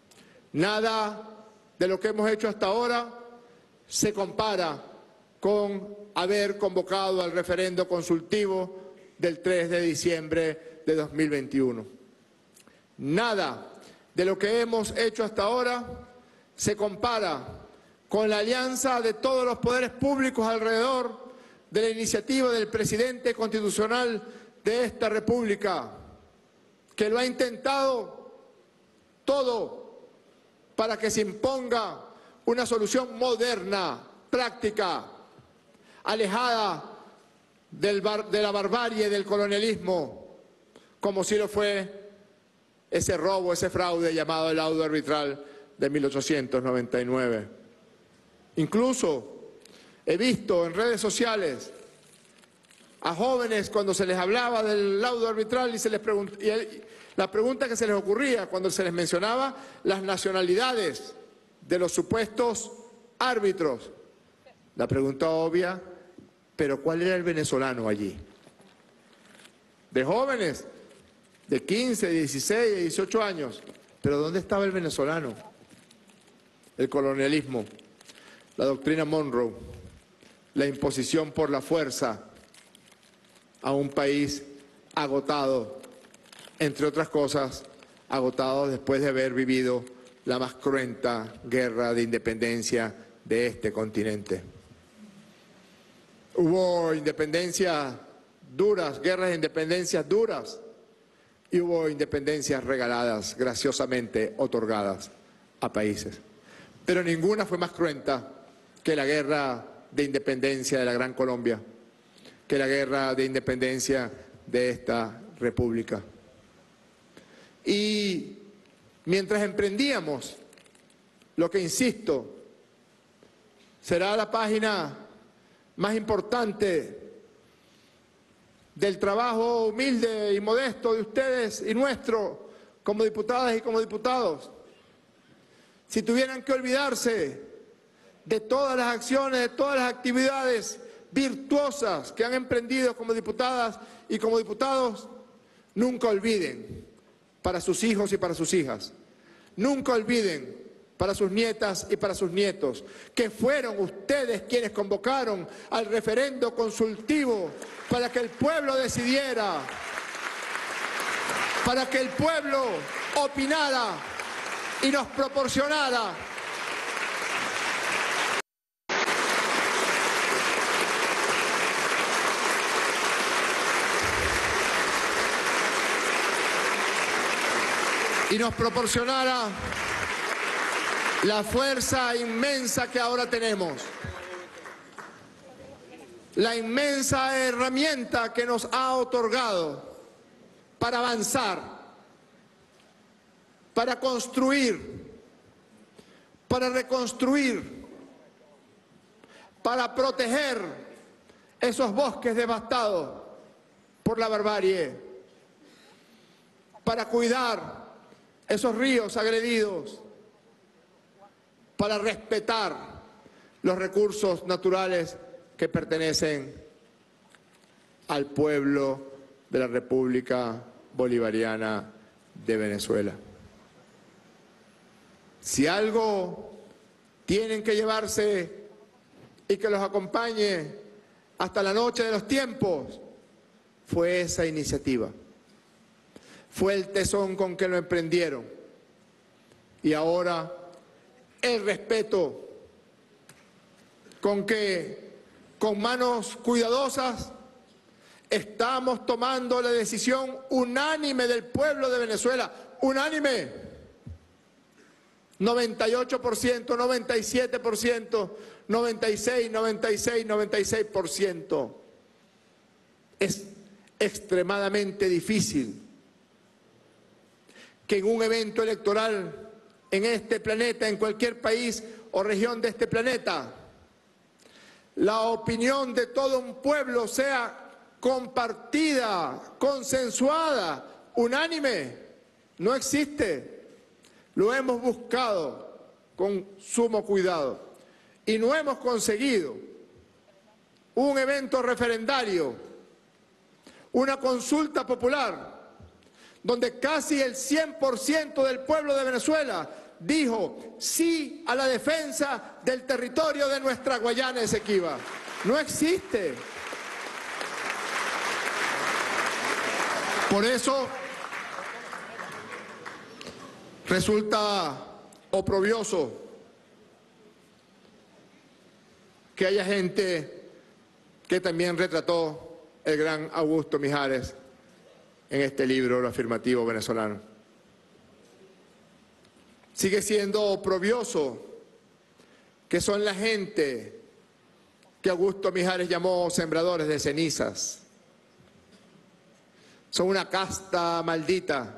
[SPEAKER 6] Nada de lo que hemos hecho hasta ahora se compara con haber convocado al referendo consultivo del tres de diciembre de dos mil veintiuno. Nada de lo que hemos hecho hasta ahora se compara con la alianza de todos los poderes públicos alrededor de la iniciativa del presidente constitucional de esta República, que lo ha intentado todo para que se imponga una solución moderna, práctica, alejada del bar, de la barbarie del colonialismo, como si lo fue ese robo, ese fraude llamado el laudo arbitral de mil ochocientos noventa y nueve. Incluso he visto en redes sociales a jóvenes cuando se les hablaba del laudo arbitral y, se les pregunt- y el- la pregunta que se les ocurría cuando se les mencionaba las nacionalidades de los supuestos árbitros. La pregunta obvia, pero ¿cuál era el venezolano allí? De jóvenes, de quince, dieciséis, dieciocho años, pero ¿dónde estaba el venezolano? El colonialismo, la doctrina Monroe, la imposición por la fuerza a un país agotado, entre otras cosas, agotado después de haber vivido la más cruenta guerra de independencia de este continente. Hubo independencias duras, guerras de independencias duras, y hubo independencias regaladas, graciosamente otorgadas a países. Pero ninguna fue más cruenta que la guerra de independencia de la Gran Colombia, que la guerra de independencia de esta república. Y mientras emprendíamos lo que, insisto, será la página más importante del trabajo humilde y modesto de ustedes y nuestro como diputadas y como diputados, si tuvieran que olvidarse de todas las acciones, de todas las actividades virtuosas que han emprendido como diputadas y como diputados, nunca olviden para sus hijos y para sus hijas, nunca olviden para sus nietas y para sus nietos, que fueron ustedes quienes convocaron al referendo consultivo para que el pueblo decidiera, para que el pueblo opinara y nos proporcionara y nos proporcionara la fuerza inmensa que ahora tenemos, la inmensa herramienta que nos ha otorgado para avanzar, para construir, para reconstruir, para proteger esos bosques devastados por la barbarie, para cuidar esos ríos agredidos, para respetar los recursos naturales que pertenecen al pueblo de la República Bolivariana de Venezuela. Si algo tienen que llevarse y que los acompañe hasta la noche de los tiempos, fue esa iniciativa. Fue el tesón con que lo emprendieron. Y ahora el respeto con que, con manos cuidadosas, estamos tomando la decisión unánime del pueblo de Venezuela, unánime, noventa y ocho por ciento, noventa y siete por ciento, noventa y seis, noventa y seis, noventa y seis por ciento. Es extremadamente difícil que en un evento electoral en este planeta, en cualquier país o región de este planeta, la opinión de todo un pueblo sea compartida, consensuada, unánime. No existe. Lo hemos buscado con sumo cuidado y no hemos conseguido un evento referendario, una consulta popular, donde casi el cien por ciento del pueblo de Venezuela dijo sí a la defensa del territorio de nuestra Guayana Esequiba. No existe. Por eso resulta oprobioso que haya gente que también retrató el gran Augusto Mijares en este libro, Lo Afirmativo Venezolano. Sigue siendo oprobioso que son la gente que Augusto Mijares llamó sembradores de cenizas. Son una casta maldita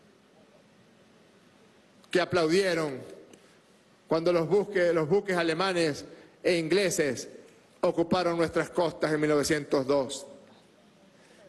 [SPEAKER 6] que aplaudieron cuando los buques, los buques alemanes e ingleses ocuparon nuestras costas en mil novecientos dos.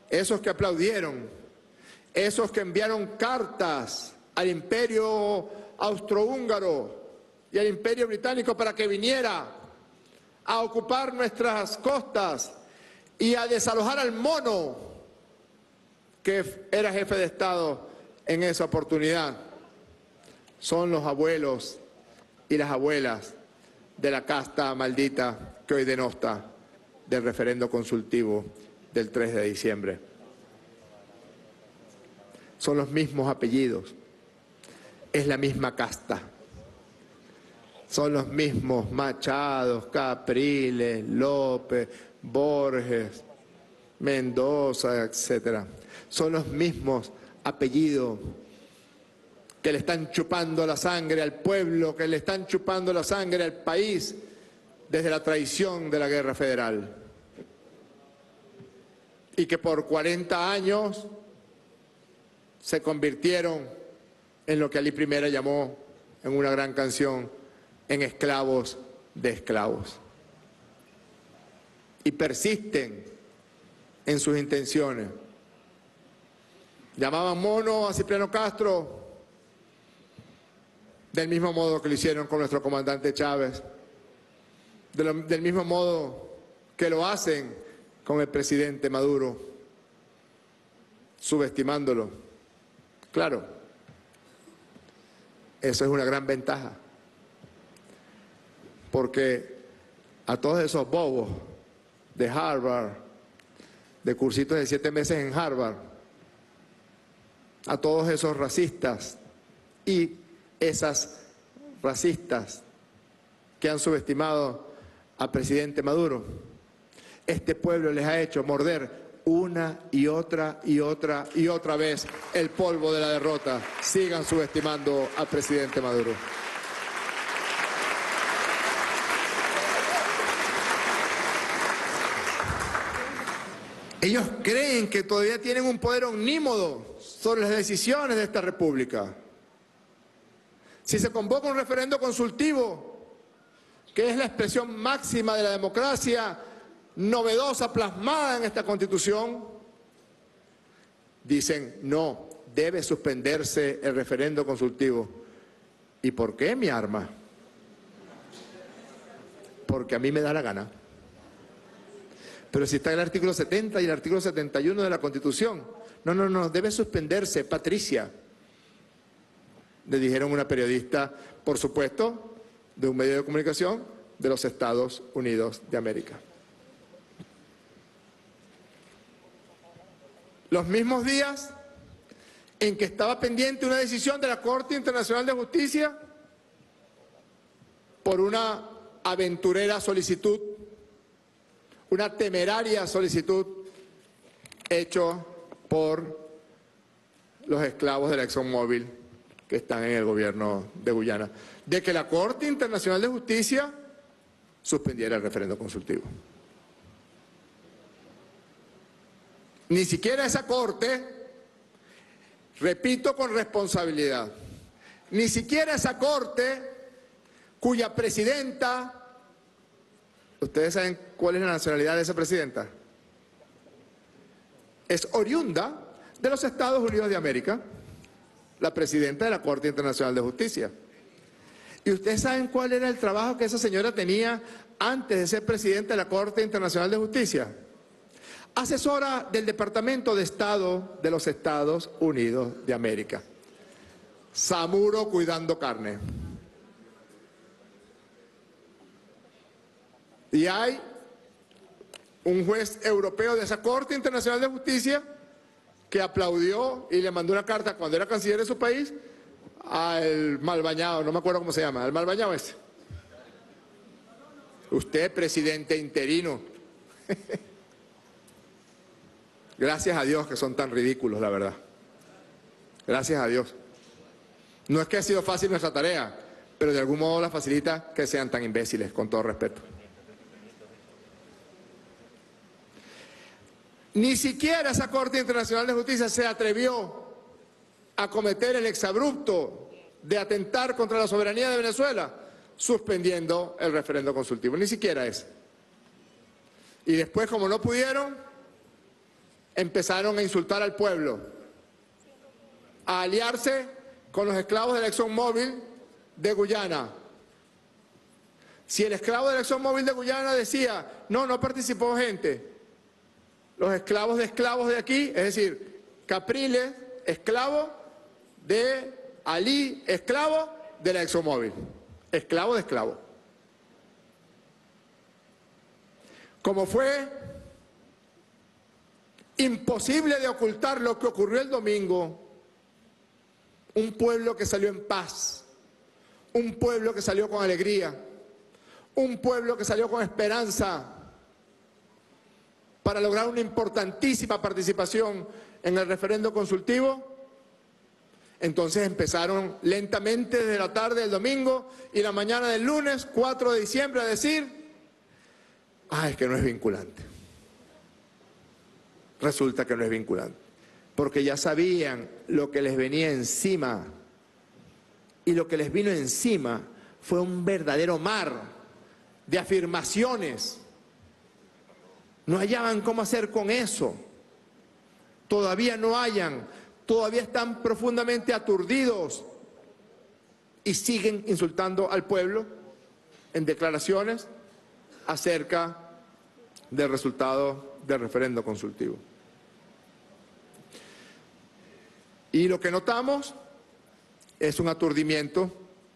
[SPEAKER 6] esos que aplaudieron, esos que enviaron cartas al Imperio Austrohúngaro y al Imperio Británico para que viniera a ocupar nuestras costas y a desalojar al mono que era jefe de Estado en esa oportunidad, son los abuelos y las abuelas de la casta maldita que hoy denosta del referendo consultivo del tres de diciembre. Son los mismos apellidos, es la misma casta, son los mismos Machados, Capriles, López, Borges, Mendoza, etcétera. Son los mismos apellidos que le están chupando la sangre al pueblo, que le están chupando la sangre al país desde la traición de la guerra federal. Y que por cuarenta años se convirtieron en lo que Ali Primera llamó en una gran canción, en esclavos de esclavos. Y persisten en sus intenciones. Llamaban mono a Cipriano Castro, del mismo modo que lo hicieron con nuestro comandante Chávez, de lo, del mismo modo que lo hacen con el presidente Maduro, subestimándolo. Claro, eso es una gran ventaja, porque a todos esos bobos de Harvard, de cursitos de siete meses en Harvard, a todos esos racistas y esas racistas que han subestimado al presidente Maduro, este pueblo les ha hecho morder una y otra y otra y otra vez el polvo de la derrota. Sigan subestimando al presidente Maduro. Ellos creen que todavía tienen un poder omnímodo sobre las decisiones de esta república. Si se convoca un referendo consultivo, que es la expresión máxima de la democracia novedosa plasmada en esta Constitución, dicen no, debe suspenderse el referendo consultivo. ¿Y por qué, mi arma? Porque a mí me da la gana. Pero si está el artículo setenta y el artículo setenta y uno de la Constitución, no, no, no, debe suspenderse, Patricia, le dijeron una periodista, por supuesto, de un medio de comunicación de los Estados Unidos de América. Los mismos días en que estaba pendiente una decisión de la Corte Internacional de Justicia por una aventurera solicitud, una temeraria solicitud hecho por los esclavos de la ExxonMobil que están en el gobierno de Guyana, de que la Corte Internacional de Justicia suspendiera el referendo consultivo. Ni siquiera esa Corte, repito con responsabilidad, ni siquiera esa Corte cuya presidenta, ¿ustedes saben cuál es la nacionalidad de esa presidenta? Es oriunda de los Estados Unidos de América, la presidenta de la Corte Internacional de Justicia. ¿Y ustedes saben cuál era el trabajo que esa señora tenía antes de ser presidenta de la Corte Internacional de Justicia? Asesora del Departamento de Estado de los Estados Unidos de América. Samuro cuidando carne. Y hay un juez europeo de esa Corte Internacional de Justicia que aplaudió y le mandó una carta cuando era canciller de su país al malbañado, no me acuerdo cómo se llama, al malbañado ese. Usted, presidente interino. Gracias a Dios que son tan ridículos, la verdad. Gracias a Dios. No es que ha sido fácil nuestra tarea, pero de algún modo la facilita que sean tan imbéciles, con todo respeto. Ni siquiera esa Corte Internacional de Justicia se atrevió a cometer el exabrupto de atentar contra la soberanía de Venezuela, suspendiendo el referendo consultivo. Ni siquiera eso. Y después, como no pudieron, empezaron a insultar al pueblo, a aliarse con los esclavos del ExxonMobil de Guyana. Si el esclavo del ExxonMobil de Guyana decía, no, no participó gente, los esclavos de esclavos de aquí, es decir, Capriles, esclavo de Ali, esclavo de la ExxonMobil, esclavo de esclavo. Como fue imposible de ocultar lo que ocurrió el domingo, un pueblo que salió en paz, un pueblo que salió con alegría, un pueblo que salió con esperanza para lograr una importantísima participación en el referendo consultivo. Entonces empezaron lentamente desde la tarde del domingo y la mañana del lunes, cuatro de diciembre, a decir, ah, es que no es vinculante. Resulta que no es vinculante, porque ya sabían lo que les venía encima, y lo que les vino encima fue un verdadero mar de afirmaciones. No hallaban cómo hacer con eso, todavía no hayan, todavía están profundamente aturdidos y siguen insultando al pueblo en declaraciones acerca del resultado del referendo consultivo. Y lo que notamos es un aturdimiento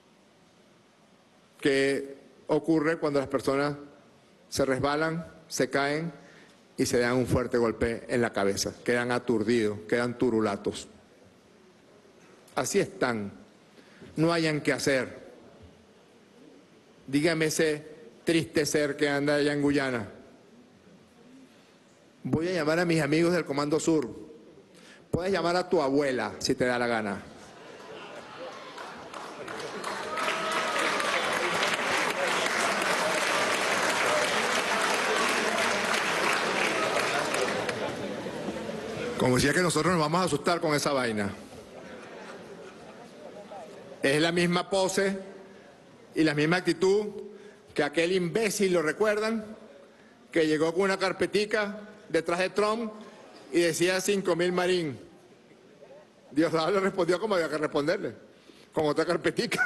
[SPEAKER 6] que ocurre cuando las personas se resbalan, se caen y se dan un fuerte golpe en la cabeza, quedan aturdidos, quedan turulatos. Así están, no hayan qué hacer. Dígame ese triste ser que anda allá en Guyana. Voy a llamar a mis amigos del Comando Sur. Puedes llamar a tu abuela si te da la gana. Como decía que nosotros nos vamos a asustar con esa vaina. Es la misma pose y la misma actitud que aquel imbécil, ¿lo recuerdan? Que llegó con una carpetica detrás de Trump y decía cinco mil marín. Diosdado le respondió como había que responderle, con otra carpetica.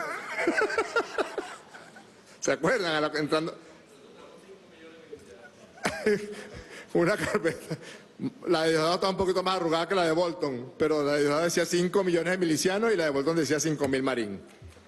[SPEAKER 6] ¿Se acuerdan? A la, entrando... una carpeta. La de Diosdado estaba un poquito más arrugada que la de Bolton, pero la de Diosdado decía cinco millones de milicianos y la de Bolton decía cinco mil marín.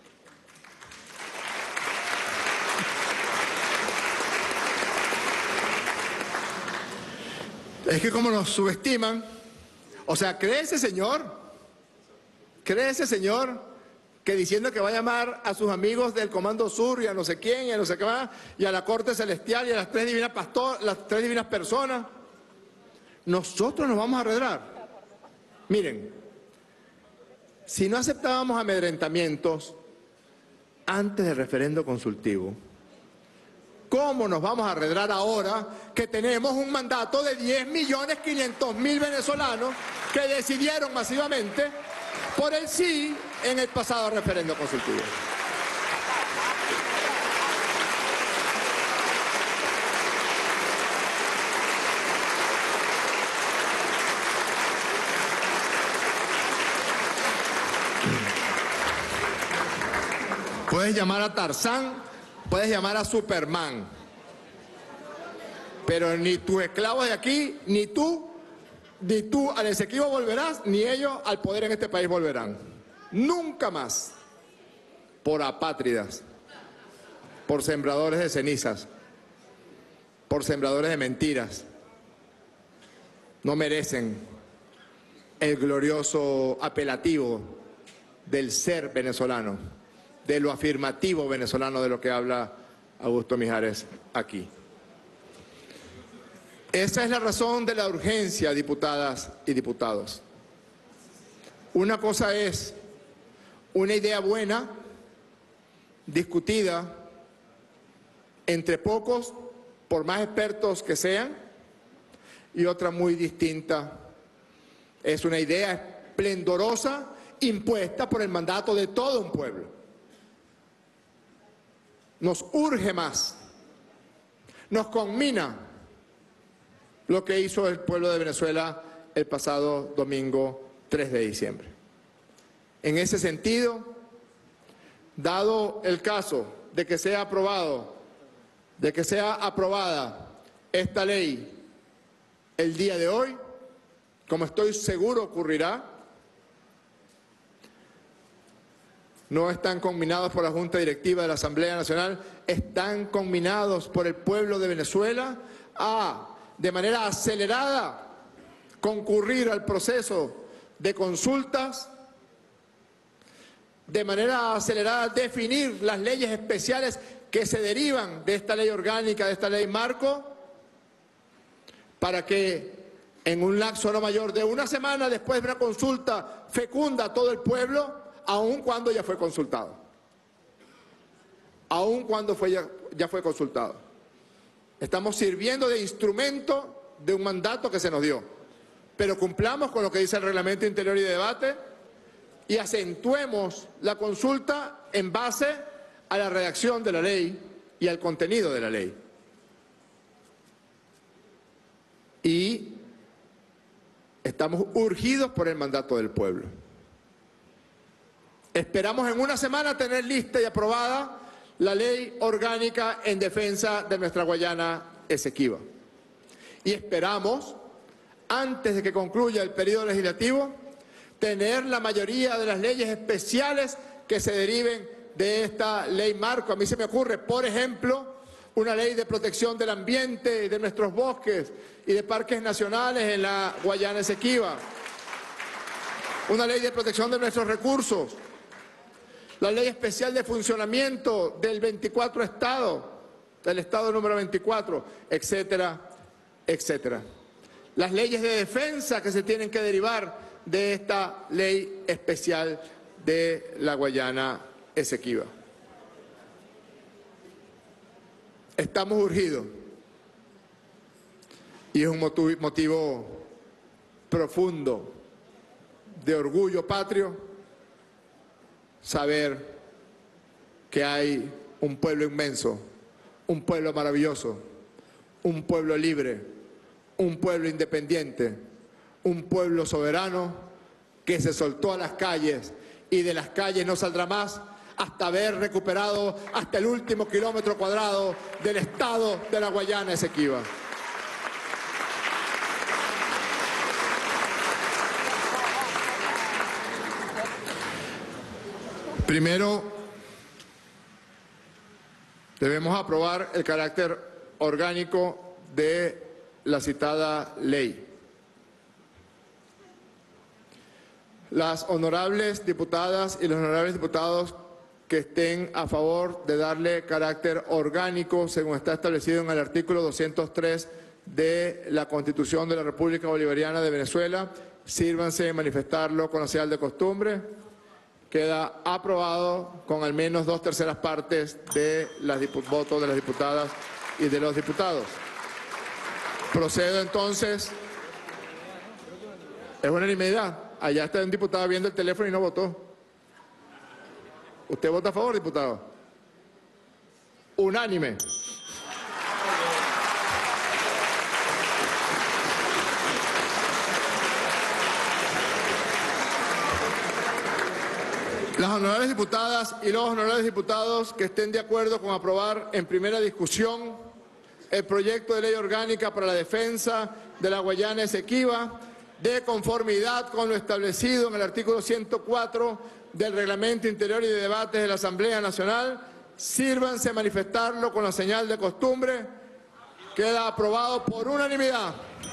[SPEAKER 6] Es que como nos subestiman, o sea, ¿cree ese señor? ¿Cree ese señor que diciendo que va a llamar a sus amigos del Comando Sur y a no sé quién y a no sé qué más, y a la Corte Celestial y a las tres divinas pastor, las tres divinas personas, nosotros nos vamos a arredrar? Miren, si no aceptábamos amedrentamientos antes del referendo consultivo, ¿cómo nos vamos a arredrar ahora que tenemos un mandato de diez millones quinientos mil venezolanos que decidieron masivamente por el sí en el pasado referendo consultivo? Puedes llamar a Tarzán, puedes llamar a Superman, pero ni tus esclavos de aquí, ni tú, ni tú al Esequibo volverás, ni ellos al poder en este país volverán. Nunca más. Por apátridas, por sembradores de cenizas, por sembradores de mentiras. No merecen el glorioso apelativo del ser venezolano, de lo afirmativo venezolano de lo que habla Augusto Mijares aquí. Esa es la razón de la urgencia, diputadas y diputados. Una cosa es una idea buena, discutida entre pocos, por más expertos que sean, y otra muy distinta es una idea esplendorosa impuesta por el mandato de todo un pueblo. Nos urge más, nos conmina lo que hizo el pueblo de Venezuela el pasado domingo tres de diciembre. En ese sentido, dado el caso de que sea aprobado, de que sea aprobada esta ley el día de hoy, como estoy seguro ocurrirá, no están conminados por la Junta Directiva de la Asamblea Nacional, están conminados por el pueblo de Venezuela a, de manera acelerada, concurrir al proceso de consultas, de manera acelerada definir las leyes especiales que se derivan de esta ley orgánica, de esta ley marco, para que en un lapso no mayor de una semana después de una consulta fecunda a todo el pueblo, aun cuando ya fue consultado. Aun cuando fue ya, ya fue consultado. Estamos sirviendo de instrumento de un mandato que se nos dio. Pero cumplamos con lo que dice el Reglamento Interior y de Debate y acentuemos la consulta en base a la redacción de la ley y al contenido de la ley. Y estamos urgidos por el mandato del pueblo. Esperamos en una semana tener lista y aprobada la ley orgánica en defensa de nuestra Guayana Esequiba. Y esperamos, antes de que concluya el periodo legislativo, tener la mayoría de las leyes especiales que se deriven de esta ley marco. A mí se me ocurre, por ejemplo, una ley de protección del ambiente y de nuestros bosques y de parques nacionales en la Guayana Esequiba. Una ley de protección de nuestros recursos. La ley especial de funcionamiento del veinticuatro estado, del estado número veinticuatro, etcétera, etcétera. Las leyes de defensa que se tienen que derivar de esta ley especial de la Guayana Esequiba. Estamos urgidos y es un motivo profundo de orgullo patrio saber que hay un pueblo inmenso, un pueblo maravilloso, un pueblo libre, un pueblo independiente, un pueblo soberano que se soltó a las calles y de las calles no saldrá más hasta haber recuperado hasta el último kilómetro cuadrado del estado de la Guayana Esequiba. Primero, debemos aprobar el carácter orgánico de la citada ley. Las honorables diputadas y los honorables diputados que estén a favor de darle carácter orgánico, según está establecido en el artículo doscientos tres de la Constitución de la República Bolivariana de Venezuela, sírvanse de manifestarlo con la señal de costumbre. Queda aprobado con al menos dos terceras partes de los votos de las diputadas y de los diputados. Procedo entonces. Es unanimidad. Allá está un diputado viendo el teléfono y no votó. ¿Usted vota a favor, diputado? Unánime. Las honorables diputadas y los honorables diputados que estén de acuerdo con aprobar en primera discusión el proyecto de ley orgánica para la defensa de la Guayana Esequiba, de conformidad con lo establecido en el artículo ciento cuatro del Reglamento Interior y de Debates de la Asamblea Nacional, sírvanse a manifestarlo con la señal de costumbre. Queda aprobado por unanimidad.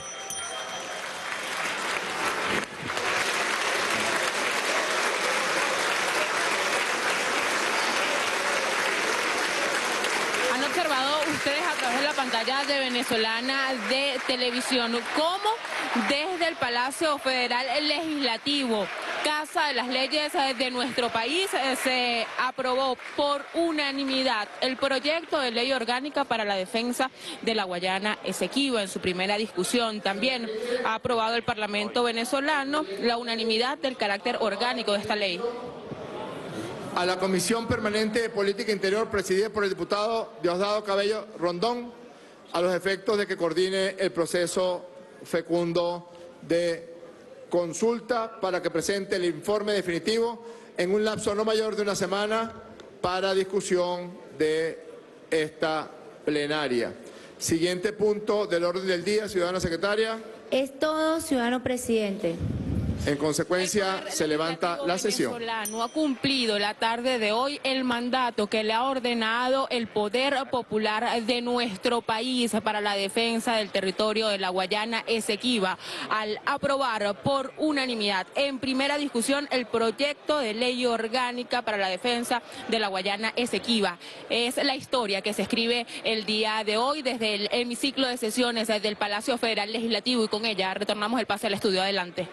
[SPEAKER 3] Ustedes a través de la pantalla de Venezolana de Televisión, cómo desde el Palacio Federal Legislativo, Casa de las Leyes de nuestro país, se aprobó por unanimidad el proyecto de ley orgánica para la defensa de la Guayana Esequiba en su primera discusión. También ha aprobado el Parlamento venezolano la unanimidad del carácter orgánico de esta ley.
[SPEAKER 6] A la Comisión Permanente de Política Interior, presidida por el diputado Diosdado Cabello Rondón, a los efectos de que coordine el proceso fecundo de consulta para que presente el informe definitivo en un lapso no mayor de una semana para discusión de esta plenaria. Siguiente punto del orden del día, ciudadana secretaria.
[SPEAKER 2] Es todo, ciudadano presidente.
[SPEAKER 6] En consecuencia, se levanta la sesión.
[SPEAKER 3] El venezolano ha cumplido la tarde de hoy el mandato que le ha ordenado el Poder Popular de nuestro país para la defensa del territorio de la Guayana Esequiba, al aprobar por unanimidad en primera discusión el proyecto de ley orgánica para la defensa de la Guayana Esequiba. Es la historia que se escribe el día de hoy desde el hemiciclo de sesiones del Palacio Federal Legislativo, y con ella retornamos el pase al estudio. Adelante.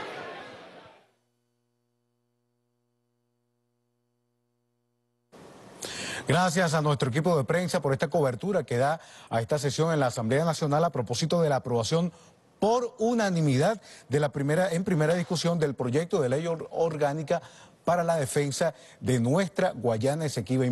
[SPEAKER 8] Gracias a nuestro equipo de prensa por esta cobertura que da a esta sesión en la Asamblea Nacional a propósito de la aprobación por unanimidad de la primera, en primera discusión del proyecto de ley orgánica para la defensa de nuestra Guayana Esequiba.